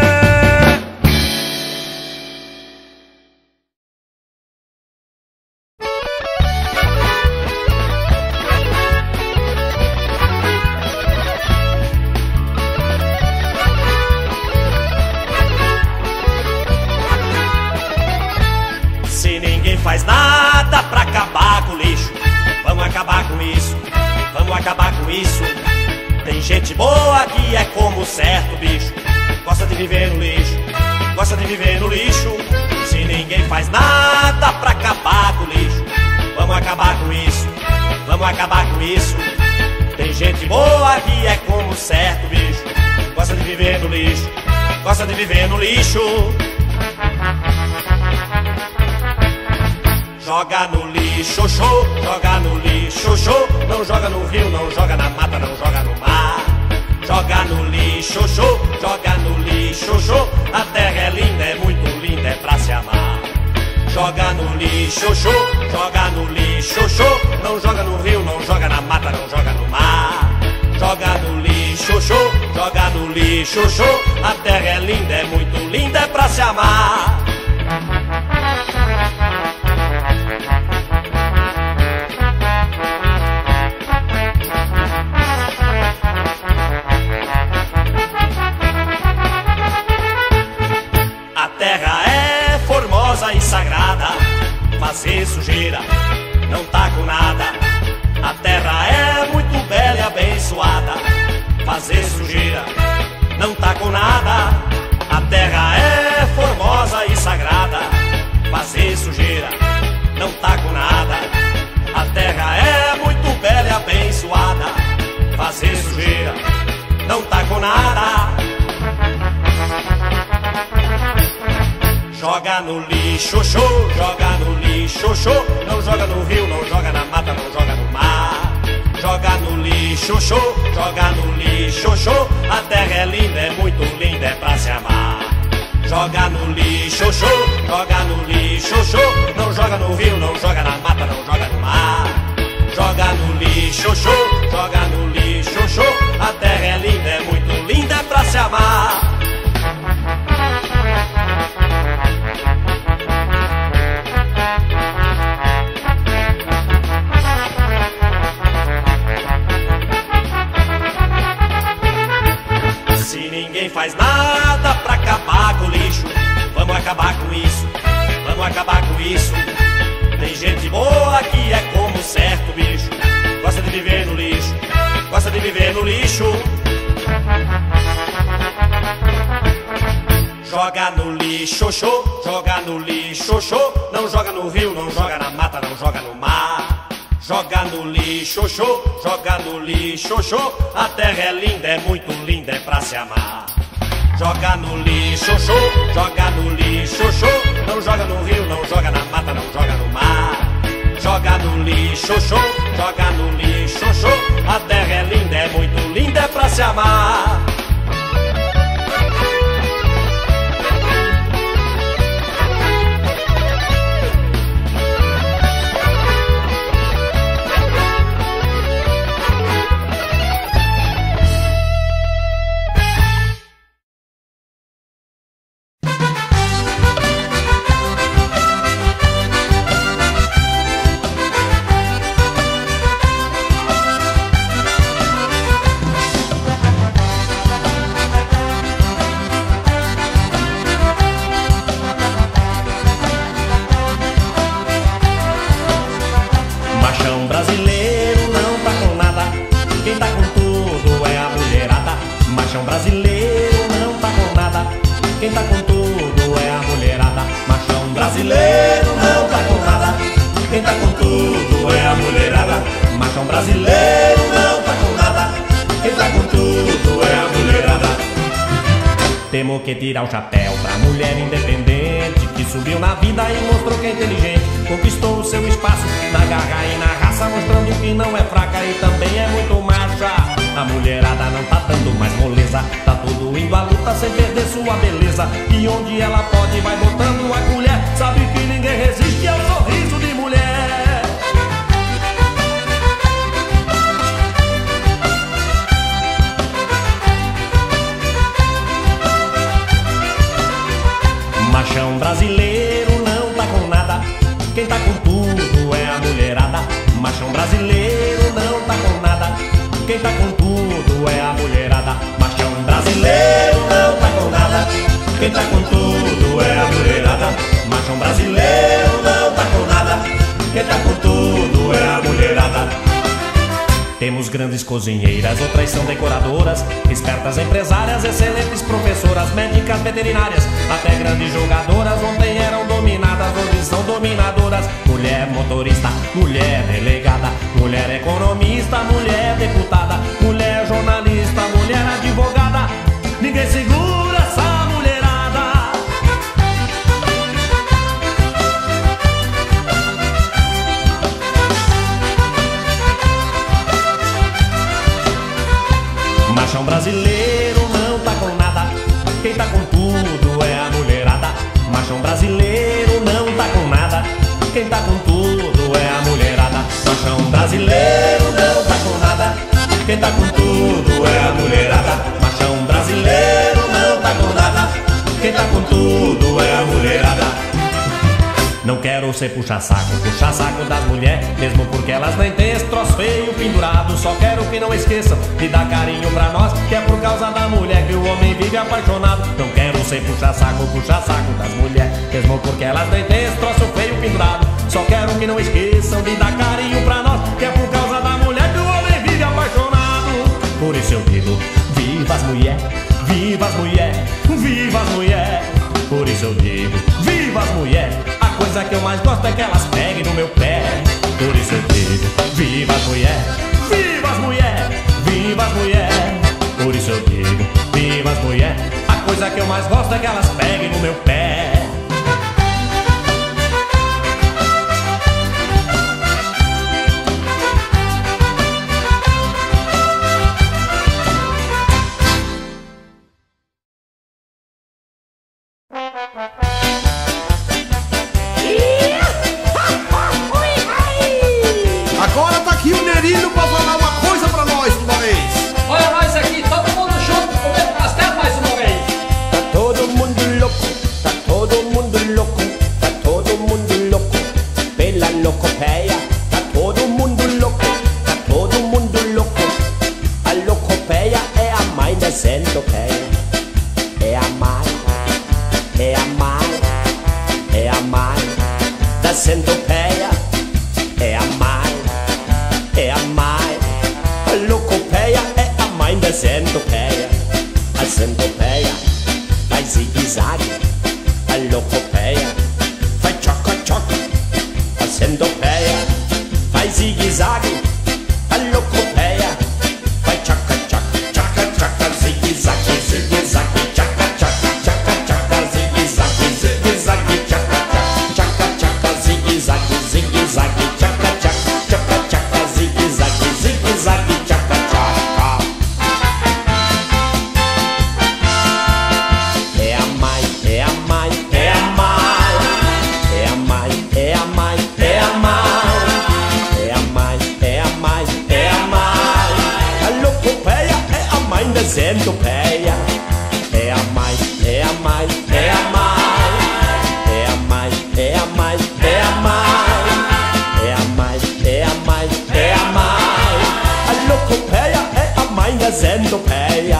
Faz nada pra acabar com o lixo. Vamos acabar com isso, vamos acabar com isso. Tem gente boa que é como certo bicho, gosta de viver no lixo, gosta de viver no lixo. Se ninguém faz nada pra acabar com o lixo, vamos acabar com isso, vamos acabar com isso. Tem gente boa que é como certo bicho, gosta de viver no lixo, gosta de viver no lixo. Joga no lixo, show, joga no lixo, show. Não joga no rio, não joga na mata, não joga no mar. Joga no lixo, show, joga no lixo, show. A terra é linda, é muito linda, é pra se amar. Joga no lixo, show, joga no lixo, show. Não joga no rio, não joga na mata, não joga no mar. Joga no lixo, show, joga no lixo, show. A terra é linda, é muito linda, é pra se amar. A terra é formosa e sagrada, fazer sujeira não tá com nada. A terra é muito bela e abençoada, fazer sujeira não tá com nada. A terra é formosa e sagrada, fazer sujeira não tá com nada. A terra é muito bela e abençoada, fazer sujeira não tá com nada. Joga no lixo, show, joga no lixo, show. Não joga no rio, não joga na mata, não joga no mar. Joga no lixo, show, joga no lixo, show. A terra é linda, é muito linda, é pra se amar. Joga no lixo, show, joga no lixo, show. Não joga no rio, não joga na mata, não joga no mar. Joga no lixo, show, joga no lixo, show. A terra é linda, é muito linda, é pra se amar. Se ninguém faz nada pra acabar com o lixo, vamos acabar com isso, vamos acabar com isso. Tem gente boa que é como certo bicho, gosta de viver no lixo, gosta de viver no lixo. Joga no lixo, show, joga no lixo, show. Não joga no rio, não joga na mata, não joga no mar. Joga no lixo, show, joga no lixo, show. A terra é linda, é muito linda, é pra se amar. Joga no lixo, show, joga no lixo, show. Não joga no rio, não joga na mata, não joga no mar. Joga no lixo, show, joga no lixo, show. A terra é linda, é muito linda, é pra se amar. Temos que tirar o chapéu pra mulher independente que subiu na vida e mostrou que é inteligente. Conquistou o seu espaço na garra e na raça, mostrando que não é fraca e também é muito macha. A mulherada não tá dando mais moleza, tá tudo indo à luta sem perder sua beleza. E onde ela pode vai botando a colher, sabe que ninguém resiste ao sorriso de mulher. Machão brasileiro não tá com nada, quem tá com tudo é a mulherada. Machão brasileiro não tá com nada, quem tá com tudo é a mulherada. Machão brasileiro não tá com nada, quem tá com tudo é a mulherada. Machão brasileiro não tá com nada, quem tá com tudo é a mulherada. Temos grandes cozinheiras, outras são decoradoras, espertas empresárias, excelentes professoras, médicas, veterinárias, até grandes jogadoras. Ontem eram dominadas, hoje são dominadoras. Mulher motorista, mulher delegada, mulher economista, mulher deputada, mulher jornalista, mulher advogada. Ninguém segura essa mulherada. Machão brasileiro não tá com nada, quem tá com tudo é a mulherada. Machão brasileiro não tá com nada, quem tá com tudo é a mulherada. Machão brasileiro não tá com nada, quem tá com tudo é a mulherada. Machão brasileiro não tá com nada, quem tá com tudo é a mulherada. Não quero ser puxa-saco das mulheres, mesmo porque elas nem têm esse troço feio pendurado. Só quero que não esqueçam de dar carinho pra nós, que é por causa da mulher que o homem vive apaixonado. Não quero ser puxa-saco das mulheres, mesmo porque elas nem têm esse troço feio pendurado. Só quero que não esqueçam de dar carinho pra nós, que é por causa da mulher que o homem vive apaixonado. Por isso eu digo, viva as mulheres, viva as mulheres, viva as mulheres. Por isso eu digo, viva as mulheres. A coisa que eu mais gosto é que elas peguem no meu pé. Por isso eu digo, viva as mulheres, viva as mulheres, viva as mulheres. Por isso eu digo, viva as mulheres. A coisa que eu mais gosto é que elas peguem no meu pé. locopeia, tá todo mundo louco, tá todo mundo louco. A locopeia é a mãe da centopeia. É a mãe, é a mãe, é a mãe da centopeia. É a mãe, é a mãe. A locopeia é a mãe da centopeia. A centopeia faz zigue-zague. A locopeia faz tchoca-tchoca. A centopeia faz zigue-zague. A locopeia faz tchoca-tchoca, tchoca-tchoca, zigue-zague, zigue-zague, tchoca-tchoca, tchoca-tchoca, zigue-zague, zigue-zague, tchoca-tchoca, tchoca-tchoca, zigue-zague, zigue-zague, tchoca-tchoca, tchoca-tchoca, zigue-zague, zigue-zague, tchoca-tchoca. É a mãe, é a mãe, é a mãe. É a mãe, é a mãe, é a mãe. É a mãe, é a mãe, é a mãe. A locopeia é a mãe da centopeia. É a mãe, é a mãe, é a mãe. É a mãe, é a mãe, é a mãe. É a mãe, é a mãe, é a mãe. A locopeia é a mãe da centopeia.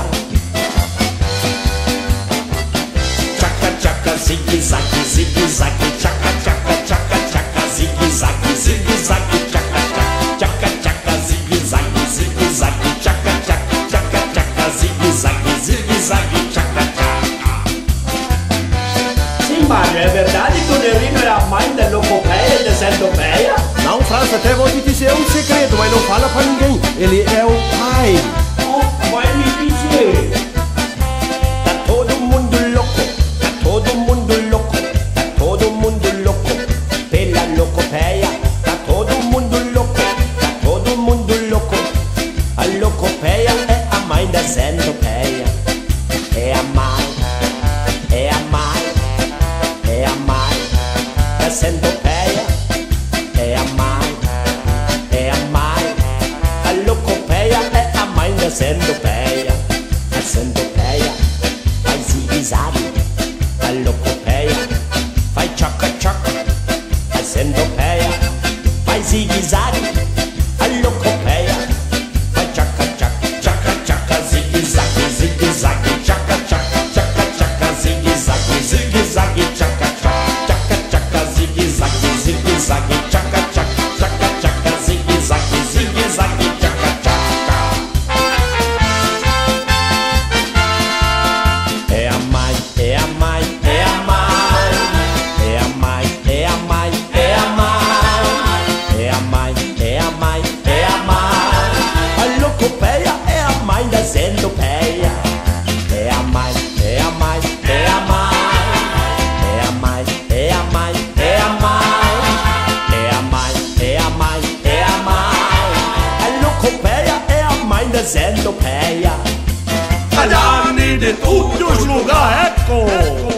Tchaca-tchaca, zigue-zague, zigue-zague, tchaca-tchaca, tchaca-tchaca, zigue-zague, zigue-zague, tchaca-tchaca, tchaca-tchaca, zigue-zague, zigue-zague, tchaca-tchaca, tchaca-tchaca, zigue-zague, zigue-zague, tchaca-tchaca. Sim, Mário, é verdade que o Nerino é a mãe da locopeia e da centopeia? Não, França, até vou te dizer um segredo, mas não fala pra ninguém. Ele é o pai. Oh, vai me dizer. Tá todo mundo louco, tá todo mundo louco, tá todo mundo louco pela locopeia. Tá todo mundo louco, tá todo mundo louco. A locopeia é a mãe da centopeia. É a mãe, é a mãe, é a mãe da centopeia. É a mãe, é a mãe. A locopeia é a mãe da centopeia. A centopeia faz zigue-zague. A locopeia faz tchoca-tchoca. A centopeia faz zigue-zague. A locopeia faz tchoca-tchoca, tchoca-tchoca, zigue-zague, zigue-zague, tchoca-tchoca, tchoca-tchoca, zigue-zague, zigue-zague, tchoca-tchoca, tchoca-tchoca, zigue-zague, zigue-zague, tchoca-tchoca, tchoca-tchoca, zigue-zague, zigue-zague, tchoca-tchoca. É a mãe, é a mãe, é a mãe. É a mãe, é a mãe, é a mãe. É a mãe, é a mãe, é a mãe. A locopeia é a mãe da centopeia. É a mãe, é a mãe, é a mãe. É a mãe, é a mãe, é a mãe. É a mãe, é a mãe, é a mãe. A locopeia é a mãe da centopeia. Talhane de todos os lugares, eco!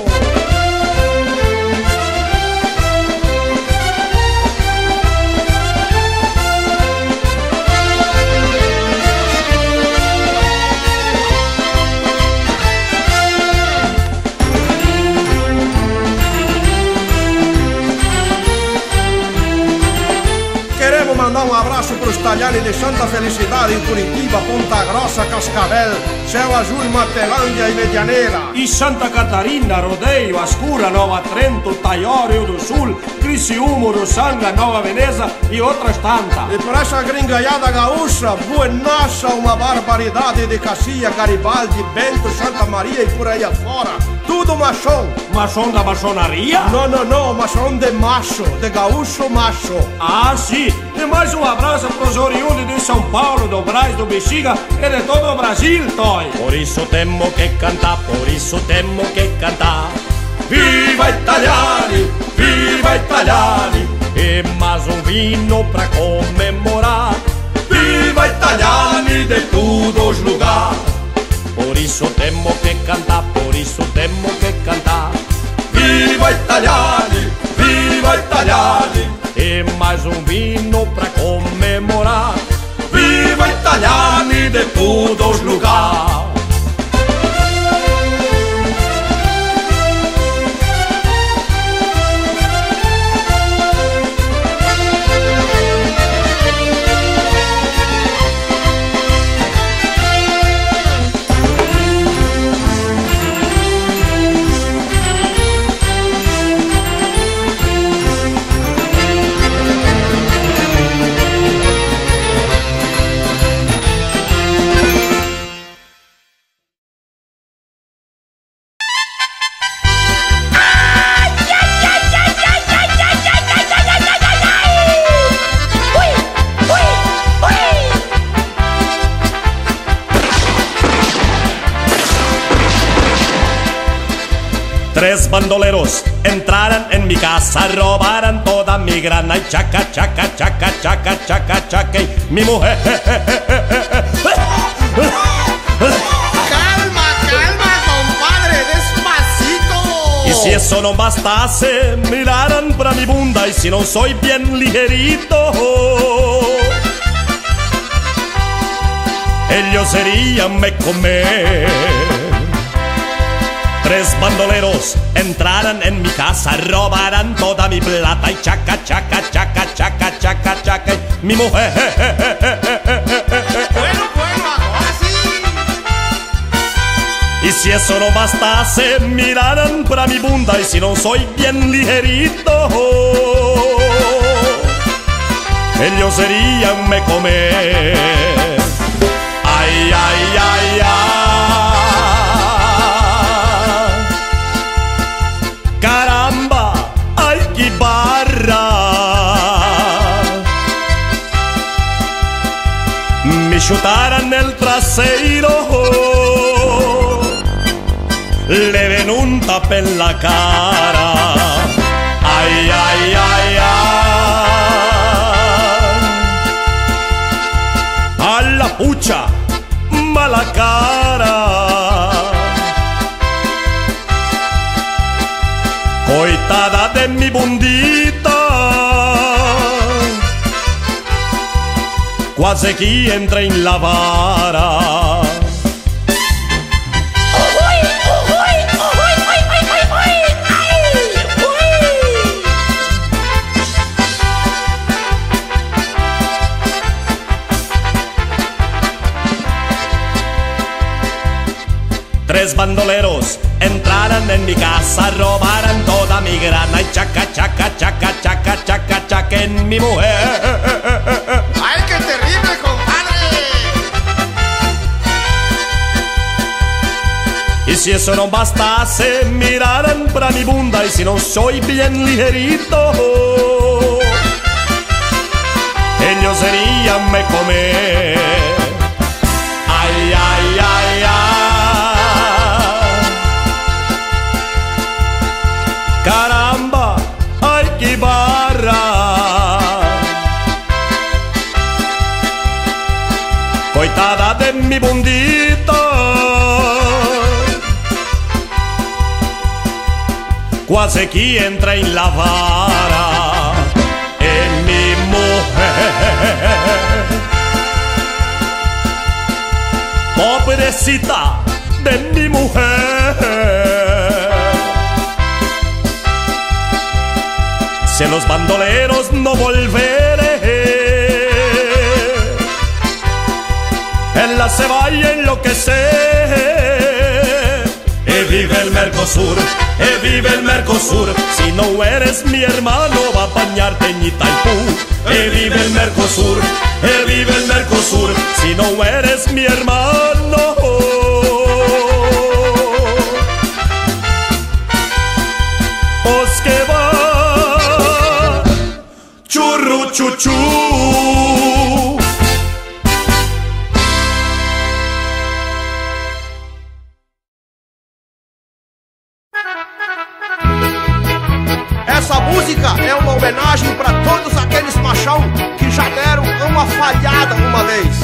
Queremos mandar um abraço pros Talhares de Santa Felicidade em Curitiba, Ponta Grossa, Cascavel, Céu Azul, Matelândia e Medianeira. E Santa Catarina, Rodeio, Ascura, Nova Trento, Taió, Rio do Sul, Criciúma, Uruçanga, Nova Veneza e outras tantas. E por essa gringaiada gaúcha, buenaça, uma barbaridade de Cacia, Garibaldi, Bento, Santa Maria e por aí afora. Tudo machão. Machão da maçonaria? Não, machão de macho, de gaúcho macho. Ah, sim! E mais um abraço pros oriundos de São Paulo, do Brás, do Bexiga e de todo o Brasil, Toy! Por isso temos que cantar, por isso temos que cantar. Viva Italiani, viva Italiani. E mais um vinho pra comemorar. Viva Italiani de todos os lugares. Por isso temos que cantar, por isso temos que cantar. Viva Italiani, viva Italiani. E mais um vinho pra comemorar. Viva Italiani de todos os lugares. Tres bandoleros entraran en mi casa, robaran toda mi grana y chaca, chaca, chaca, chaca, chaca, chaca, y mi mujer. Calma, calma, compadre, despacito. Y si eso no bastase, miraran para mi bunda, y si no soy bien ligerito, ellos serían me comer. Tres bandoleros entraran en mi casa, robaran toda mi plata y chaca, chaca, chaca, chaca, chaca, chaca, y mi mujer. Bueno, ahora sí. Y si eso no bastase, miraran para mi bunda, y si no soy bien ligerito, ellos serían me comer. Ay, ay, ay, ay. Caramba, ay, qué barra. Me chutaran el trasero, le ven un tape en la cara. Ay, ay, ay, ay. A la pucha, mala cara. Coitada de mi bundita, quase que entra en la vara. Tres bandoleros entraran en mi casa, robaran toda mi grana y chaca, chaca, chaca, chaca, chaca, chaca en mi mujer. ¡Ay, qué terrible, compadre! Y si eso no bastase, miraran para mi bunda, y si no soy bien ligerito, ellos serían me comer. Ay, ay, ay, ay. Caramba, ay, qué barra. Coitada de mi bundita, quase que entra en la vara. En mi mujer, pobrecita de mi mujer. Si en los bandoleros no volveré, ella se va a enloquecer. Vive el Mercosur, vive el Mercosur. Si no eres mi hermano, va a bañarte en Itaipú. Vive el Mercosur, vive el Mercosur. Si no eres mi hermano, pues que va. Churru chuchu. Essa música é uma homenagem para todos aqueles machão que já deram uma falhada uma vez.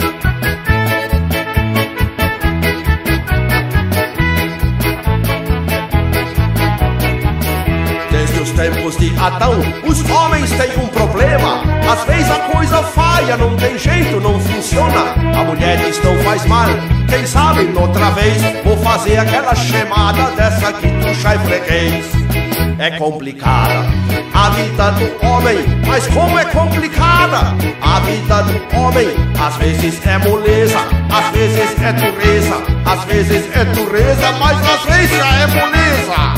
Desde os tempos de Adão, os homens têm um problema. Às vezes a coisa falha, não tem jeito, não funciona. A mulher diz não faz mal, quem sabe noutra vez vou fazer aquela chamada dessa que tu já é freguês. É complicada a vida do homem, mas como é complicada a vida do homem. Às vezes é moleza, às vezes é dureza, às vezes é dureza, mas às vezes é moleza.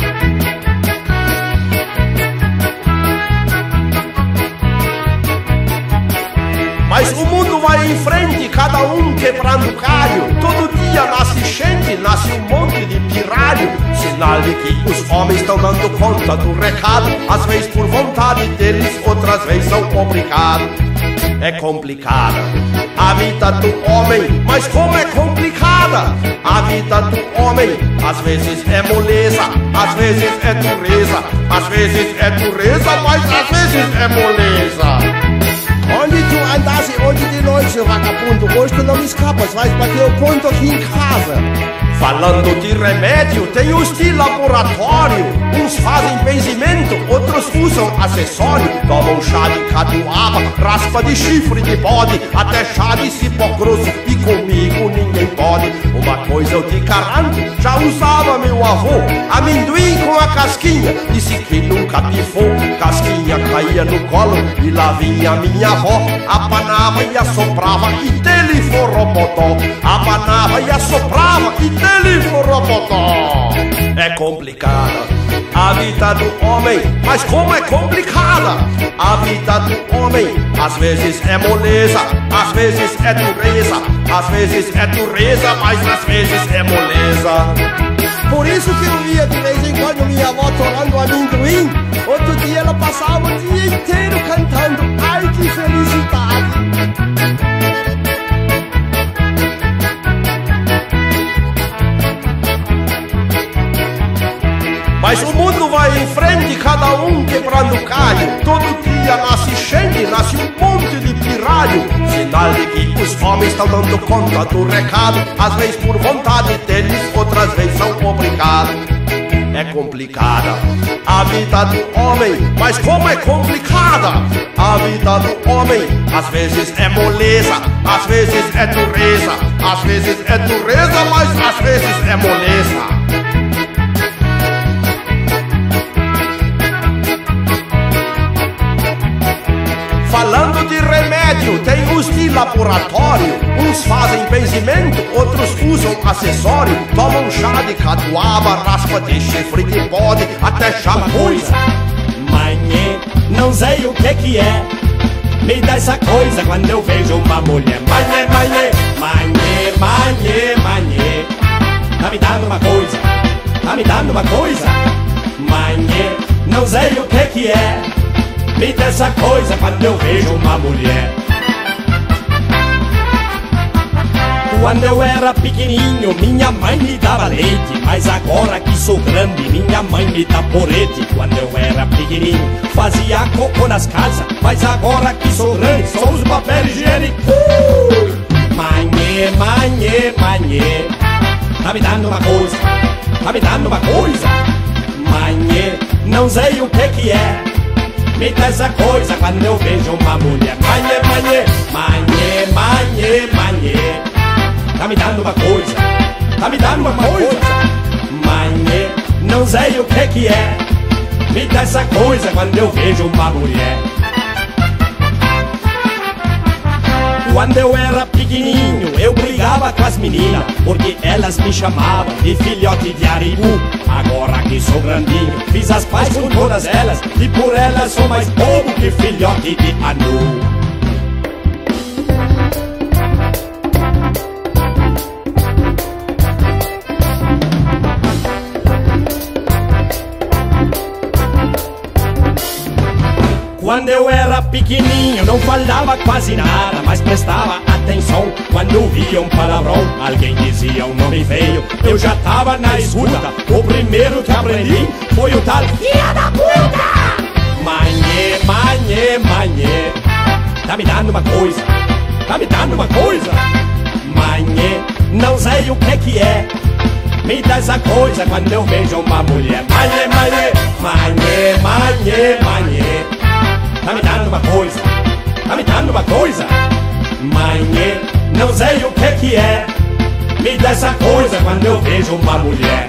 Mas o mundo vai em frente, cada um quebrando galho. Todo dia nasce gente, nasce um monte de pirralho. Sinal de que os homens estão dando conta do recado. Às vezes por vontade deles, outras vezes são obrigados. É complicada a vida do homem, mas como é complicada complicada. A vida do homem às vezes é moleza, às vezes é dureza, às vezes é dureza, mas às vezes é moleza. Onde tu andasse hoje de noite, seu vagabundo? Hoje tu não me escapas, vais bater o ponto aqui em casa. Falando de remédio, tem os de laboratório. Uns fazem benzimento, outros usam acessório. Tomam chá de catuaba, raspa de chifre de bode, até chá de cipó grosso, e comigo ninguém pode. Uma coisa eu te garanto, já usava meu avô, amendoim com a casquinha, disse que nunca pifou. Casquinha caía no colo e lá vinha minha avó, abanava e assoprava e dele forrobotó. Abanava e assoprava e dele forrobotó. É complicada a vida do homem, mas como é complicada a vida do homem. Às vezes é moleza, às vezes é dureza, às vezes é dureza, mas às vezes é moleza. Por isso que eu via de vez em quando minha avó torrando amendoim. Outro dia ela passava o dia inteiro cantando. Ai, que felicidade! Mas o mundo vai em frente, cada um quebrando calho. Todo dia nasce gente, nasce um monte de pirralho. Sinal de que os homens estão dando conta do recado. Às vezes por vontade deles, outras vezes são obrigados. É complicada a vida do homem, mas como é complicada a vida do homem. Às vezes é moleza, às vezes é dureza, às vezes é dureza, mas às vezes é moleza. Falando de remédio, tem os de laboratório. Uns fazem benzimento, outros usam acessório. Tomam chá de catuaba, raspa de chifre de bode, até chá coisa. Manhê, não sei o que é, me dá essa coisa quando eu vejo uma mulher. Manhê, manhê, manhê, manhê, manhê, tá me dando uma coisa, tá me dando uma coisa. Manhê, não sei o que é, me dá essa coisa quando eu vejo uma mulher. Quando eu era pequenininho, minha mãe me dava leite, mas agora que sou grande, minha mãe me dá porete. Quando eu era pequenininho, fazia cocô nas casas, mas agora que sou grande, só uso papel higiênico. Manhê, manhê, manhê, tá me dando uma coisa, tá me dando uma coisa. Manhê, não sei o que é, me dá essa coisa quando eu vejo uma mulher. Manhê, manhê, manhê, manhê, manhê, tá me dando uma coisa, tá me dando uma coisa. Manhê, não sei o que é, me dá essa coisa quando eu vejo uma mulher. Quando eu era pequenininho, eu brigava com as meninas, porque elas me chamavam de filhote de aribu. Agora que sou grandinho, fiz as pazes com todas elas, e por elas sou mais bobo que filhote de anu. Quando eu era pequenininho, não falava quase nada, mas prestava atenção quando via um palavrão. Alguém dizia um nome feio, eu já tava na escuta. O primeiro que aprendi foi o tal filha da puta. Manhê, manhê, manhê, tá me dando uma coisa, tá me dando uma coisa. Manhê, não sei o que é, me dá essa coisa quando eu vejo uma mulher. Manhê, manhê, manhê, manhê, manhê, tá me dando uma coisa, tá me dando uma coisa. Manhê, não sei o que é, me dá essa coisa quando eu vejo uma mulher.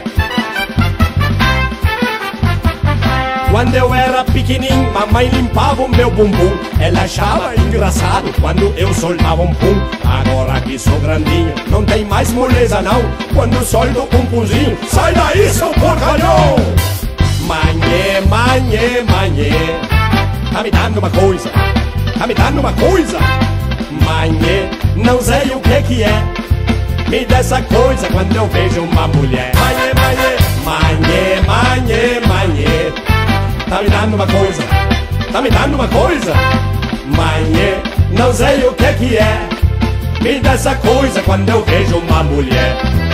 Quando eu era pequenininho, mamãe limpava o meu bumbum. Ela achava engraçado quando eu soltava um pum. Agora que sou grandinho, não tem mais moleza não. Quando solto um punzinho, sai daí seu porcalhão. Manhê, manhê, manhê, tá me dando uma coisa, tá me dando uma coisa. Manhê, não sei o que é, me dá essa coisa quando eu vejo uma mulher. Manhê, manhê, manhê, manhê, manhê, tá me dando uma coisa, tá me dando uma coisa. Manhê, não sei o que é, me dá essa coisa quando eu vejo uma mulher.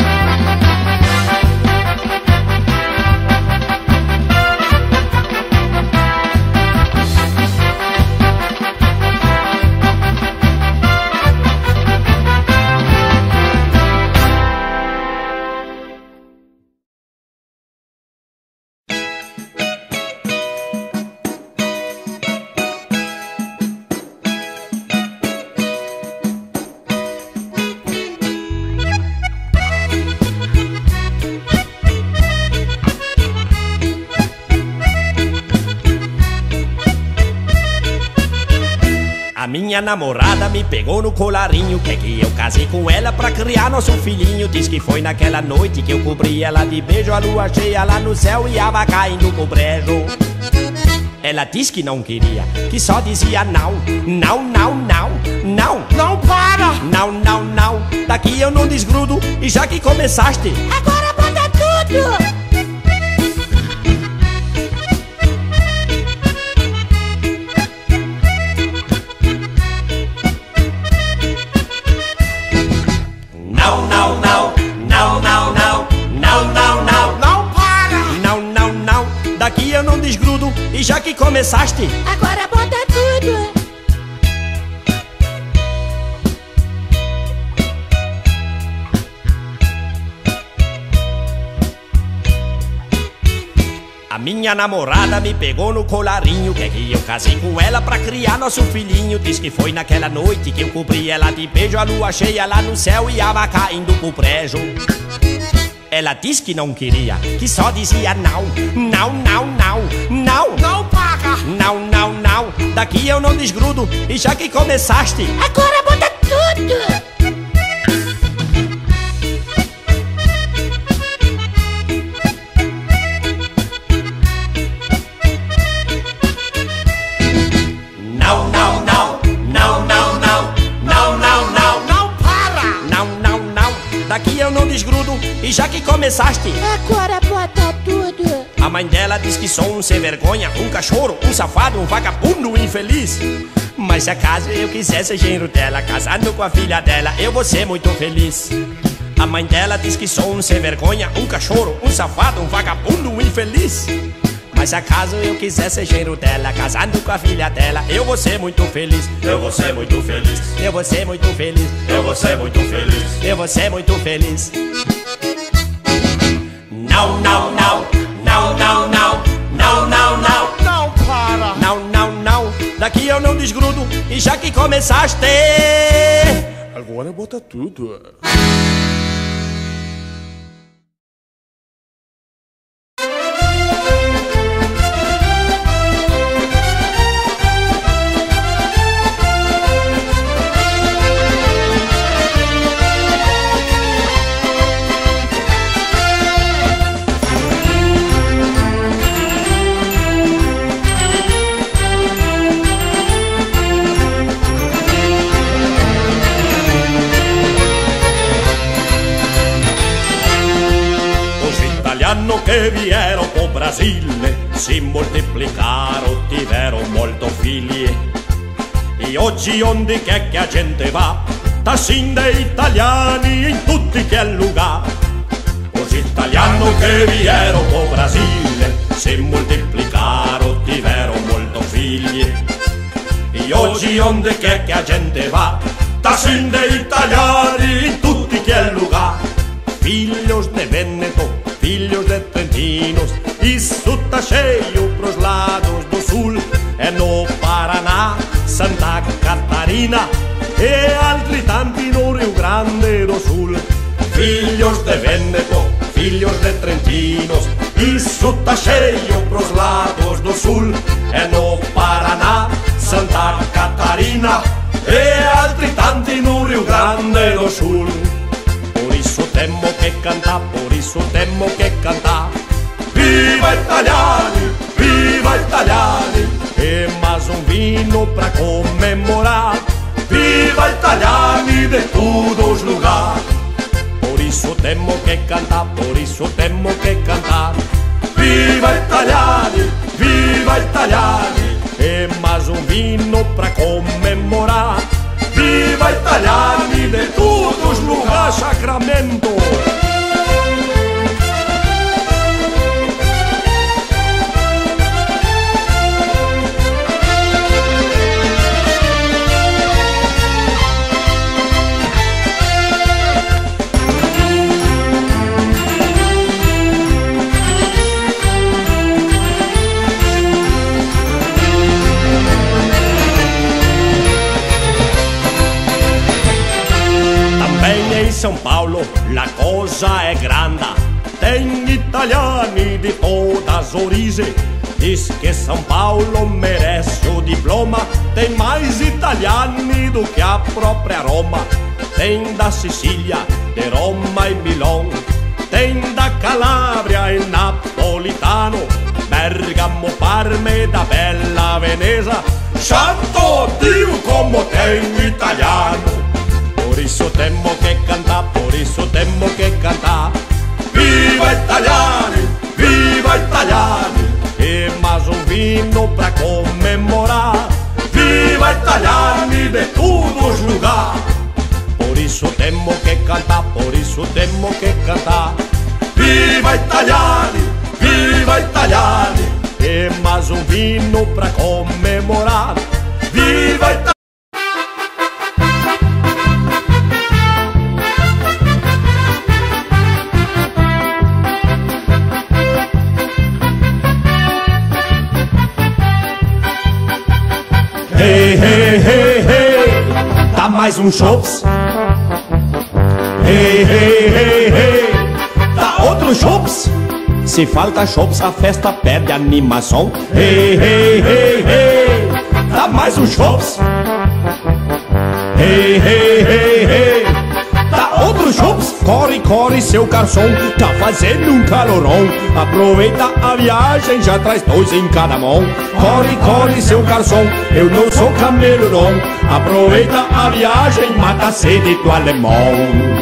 minha namorada me pegou no colarinho, quer que eu casei com ela pra criar nosso filhinho. Diz que foi naquela noite que eu cobri ela de beijo, a lua cheia lá no céu e a vaca caindo pro brejo. Ela disse que não queria, que só dizia não, não, não, não, não. Não para! Não, não, não, daqui eu não desgrudo e já que começaste, Agora bota tudo! não, não, não, não, não, não, não, não, não. Não para! Não, não, não, daqui eu não desgrudo e já que começaste, Agora bota tudo! a minha namorada me pegou no colarinho, quer que eu casei com ela pra criar nosso filhinho. Diz que foi naquela noite que eu cobri ela de beijo, a lua cheia lá no céu e a vaca indo pro brejo. Ela disse que não queria, que só dizia não, não, não, não, não. Não para! Não, não, não, daqui eu não desgrudo e já que começaste, Agora bota tudo! não, não, não, não, não, não, não, não, não. Não para! Não, não, não, daqui eu não desgrudo e já que começaste, Agora bota tudo! a mãe dela diz que sou um sem vergonha, um cachorro, um safado, um vagabundo, um infeliz. Mas se acaso eu quiser ser genro dela, casando com a filha dela, eu vou ser muito feliz. A mãe dela diz que sou um sem vergonha, um cachorro, um safado, um vagabundo, um infeliz. Mas se acaso eu quiser ser genro dela, casando com a filha dela, eu vou ser muito feliz. Eu vou ser muito feliz. Eu vou ser muito feliz. Eu vou ser muito feliz. Eu vou ser muito feliz. Não, não, não, não, não, não, não, não, não. Não para! Não, não, não, daqui eu não desgrudo e já que começaste, Agora bota tudo. che vieron po' Brasile si moltiplicarono, tiveron molto figli. E oggi onde che a gente va, tassin dei italiani in tutti che lugar. Os italianos che vieron po' Brasile si moltiplicarono, tiveron molto figli. E oggi onde che a gente va, tassin dei italiani in tutti che lugar. Filhos de Veneto, filhos de Trentinos, isso tá cheio pros lados do sul. É no Paraná, Santa Catarina e altri tanti no Rio Grande do Sul. Filhos de Veneto, filhos de Trentinos, isso tá cheio pros lados do sul. É no Paraná, Santa Catarina e altri tanti no Rio Grande do Sul. Por isso temo che cantar, por isso temo che cantar. Viva Italiani, viva Italiani, e mais vino pra comemorar. Viva Italiani de todos os lugares. Por isso temo che cantar, por isso temo che cantar. Viva Italiani, viva Italiani, e mais vino pra comemorar. Viva Italiani de todos os lugares, Sacramento. São Paulo, la cosa è grande. Tem italiani di todas as origens. Diz que São Paulo merece o diploma Roma, tem mais italiani do que a própria Roma. Tem da Sicília, de Roma e Milão, tem da Calabria e napolitano, Bergamo, Parma e da bella Veneza. Santo Dio como tem italiano. Por isso temo che cantar, por isso temo che cantar. Viva Italiani, viva Italiani. E mais um vino pra comemorar. Viva Italiani de todos os lugares. Por isso temo che cantar, por isso temo che cantar. Viva Italiani, viva Italiani. E mais um vino pra comemorar. Viva Italiani. Hey, hey, hey, hey, dá mais um chops. Hey, hey, hey, hey, dá outro chops. Se falta chops, a festa perde a animação. Hey, hey, hey, hey, dá mais um chops. Hey, hey, hey, hey, dá outro chops. Corre, corre, seu garçom, tá fazendo um calorão. Aproveita a viagem, já traz dois em cada mão. Corre, corre, seu garçom, eu não sou camelo não. Aproveita a viagem, mata a sede do alemão.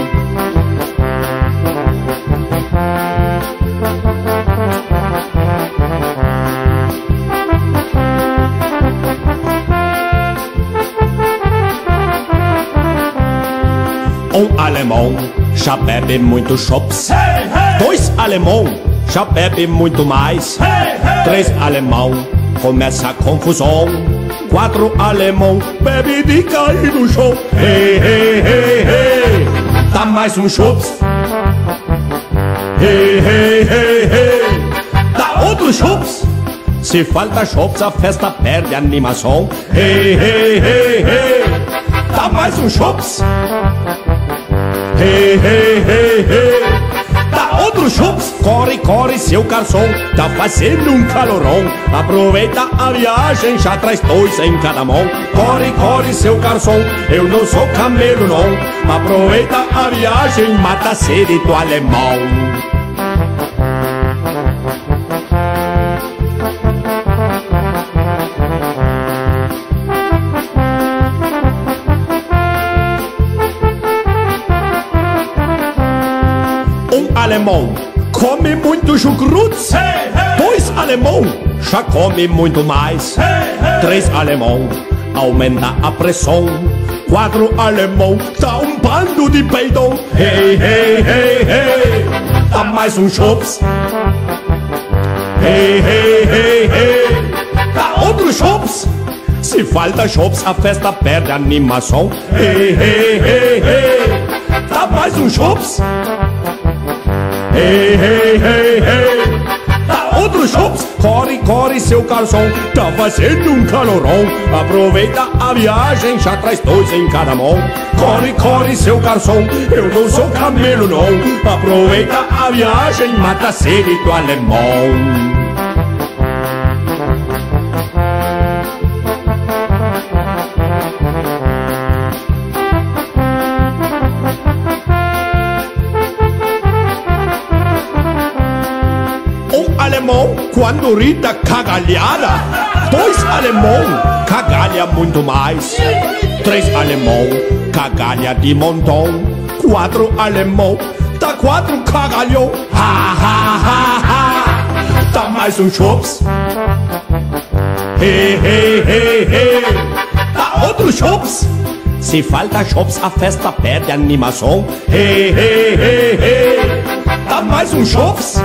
Um alemão já bebe muito chops. Hey, hey. Dois alemão já bebe muito mais. Hey, hey. Três alemão começa a confusão. Quatro alemão bebe de cair no chão. Hey, hey, hey, hey, dá mais um chops. Hey, hey, hey, hey, dá outro chops. Se falta chops, a festa perde a animação. Hey, hey, hey, hey, dá mais um chops. Hey, hey, hey, hey, dá outro chops. Corre, corre, seu garçom, tá fazendo um calorão. Aproveita a viagem, já traz dois em cada mão. Corre, corre, seu garçom, eu não sou camelo não. Aproveita a viagem, mata a sede do alemão. Alemão come muito chucrutes. Hey, hey. Dois alemão já come muito mais. Hey, hey. Três alemão aumenta a pressão. Quatro alemão dá um bando de peidão. Hey, hey, hey, hey, dá mais um chops. Hey, hey, hey, hey, dá outro chops. Se falta chops, a festa perde a animação. Hey, hey, hey, hey, dá mais um chops. Hey, hey, hey, hey, dá outro chops. Corre, corre, seu garçom, tá fazendo um calorão. Aproveita a viagem, já traz dois em cada mão. Corre, corre, seu garçom, eu não sou camelo não. Aproveita a viagem, mata a sede do alemão. Quando grita cagalhada, dois alemão cagalha muito mais. Três alemão cagalha de montão. Quatro alemão dá quatro cagalhão. Ha, ha, ha, ha, dá mais um chops. Hey, hey, hey, hey, dá outro chops. Se falta chops, a festa perde a animação. Hey, hey, hey, hey, dá mais um chops.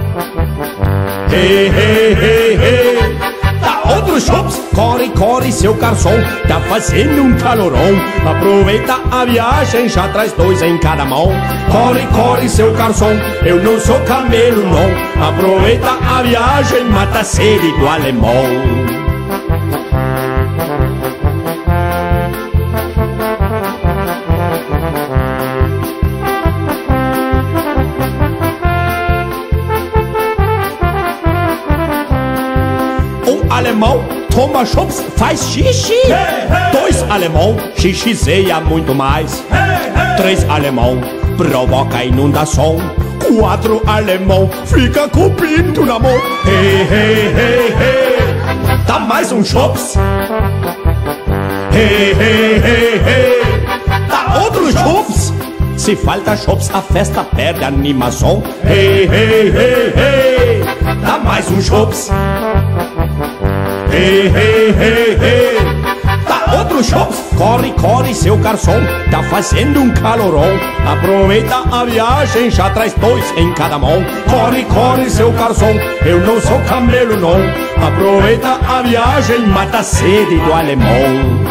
Hey, hey, hey, hey, dá outro chops. Corre, corre, seu garçom, tá fazendo um calorão. Aproveita a viagem, já traz dois em cada mão. Corre, corre, seu garçom, eu não sou camelo não. Aproveita a viagem, mata a sede do alemão. alemão toma chops, faz xixi. 2 alemão, xixizeia muito mais. 3 alemão, provoca inundação. 4 alemão, fica com o pinto na mão. Hey, hey, hey, hey. Dá mais um chops. Hey, hey, hey, hey. Dá outro chops. Se falta chops, a festa perde a animação. Hey, hey, hey, hey. Dá mais um chops. Hey, hey, hey, hey. Dá outro chops. Corre, corre, seu garçom, tá fazendo um calorão. Aproveita a viagem, já traz 2 em cada mão. Corre, corre, seu garçom, eu não sou camelo não. Aproveita a viagem, mata a sede do alemão.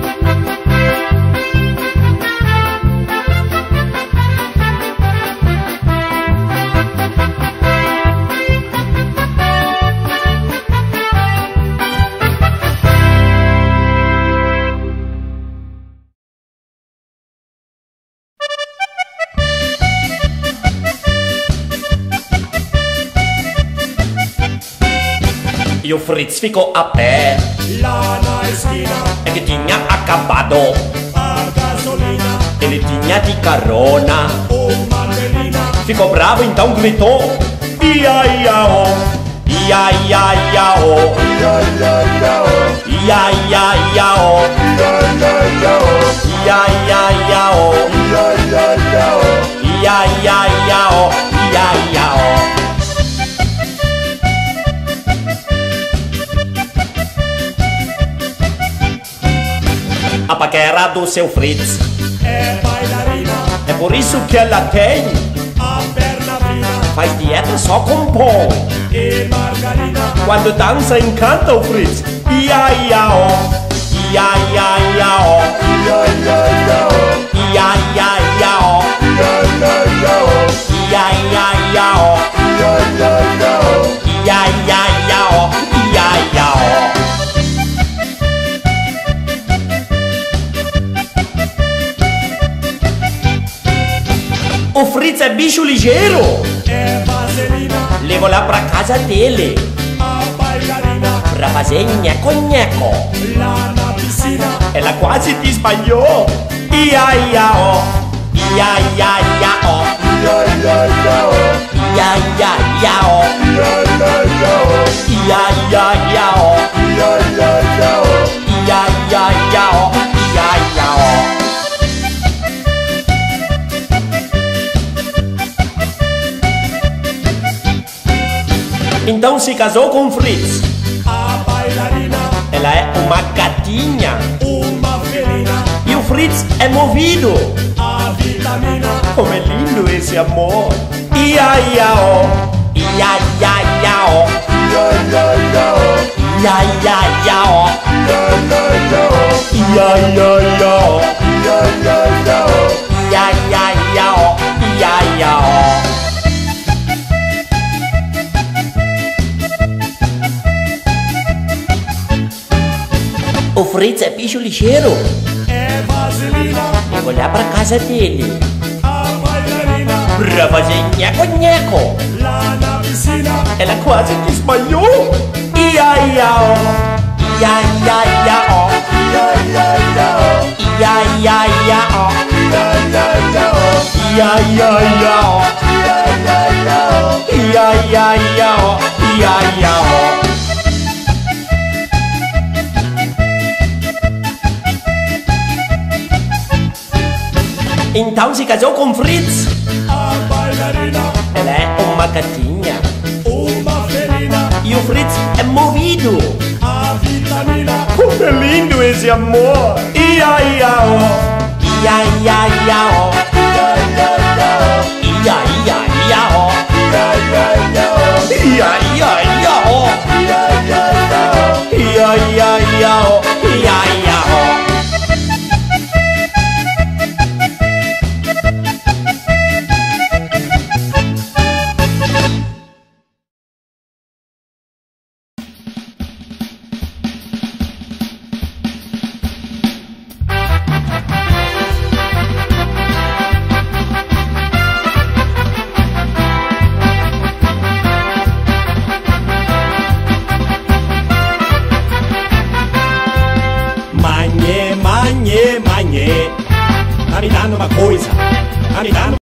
E o Fritz ficou a pé Lá na esquina, é que tinha acabado. a gasolina, Ele tinha de carona. uma menina. Ficou bravo, então gritou: ia, ia, ó. Ia, ia, ia, ó. Ia, ia, ia, ó. Ia, ia, ia, ó. Ia, ia, ia, ó. Ia, ia, ó. A paquera do seu Fritz É bailarina, é por isso que ela tem. a perna fina Faz dieta só com pão. e margarina. Quando dança encanta o Fritz. Ia, ia, ó. Ia, ia, ia, ó. Ia, ia, ia, ó. Ia, ia, ia, ó. Ia, ia, ia, ó. Ia, ia, ó. O Fritz é bicho ligeiro. É vaselina, Levou lá pra casa dele a bailarina. pra fazer nheco-nheco. Lá na piscina, Ela quase desmaiou. Ia, ia, ó. Ia, ia, ia, ó. Ia, ia, ia, ó. Ia, ia, ia, ó. Ia, ia, ia, ó. Ia, ia, ó. Então se casou com Fritz. a bailarina, Ela é uma gatinha. uma felina. E o Fritz é movido. A vitamina, Como é lindo esse amor. Ia, ia, ó. Ia, ia, ia, ó. Ia, ia, ia, ó. Ia, ia, ia, ó. Ia, ia, ia, ó. Ia, ia, ó. O Fritz é bicho ligeiro. é vaselina. Vou olhar pra casa dele A bailarina, pra fazer nheco-nheco. lá na piscina. Ela quase desmaiou. Ia, ia, ó. Ia, ia, ia, ó. Ia, ia, ia, ó. Ia, ia, ia, ó. Ia, ia, ia, ó. Ia, ia, ó. Então se casou com Fritz. A bailarina, Ela é uma gatinha. uma felina. E o Fritz é movido. A vitamina, Como é lindo esse amor. Ia, ia, ó. Ia, ia, ia, ó. Ia, ia, ia, ó. Ia, ia, ia, ó. Ia, ia, ia, ó. Ia, ia, ó. manhê, manhê. Tá me dando uma coisa, tá me dando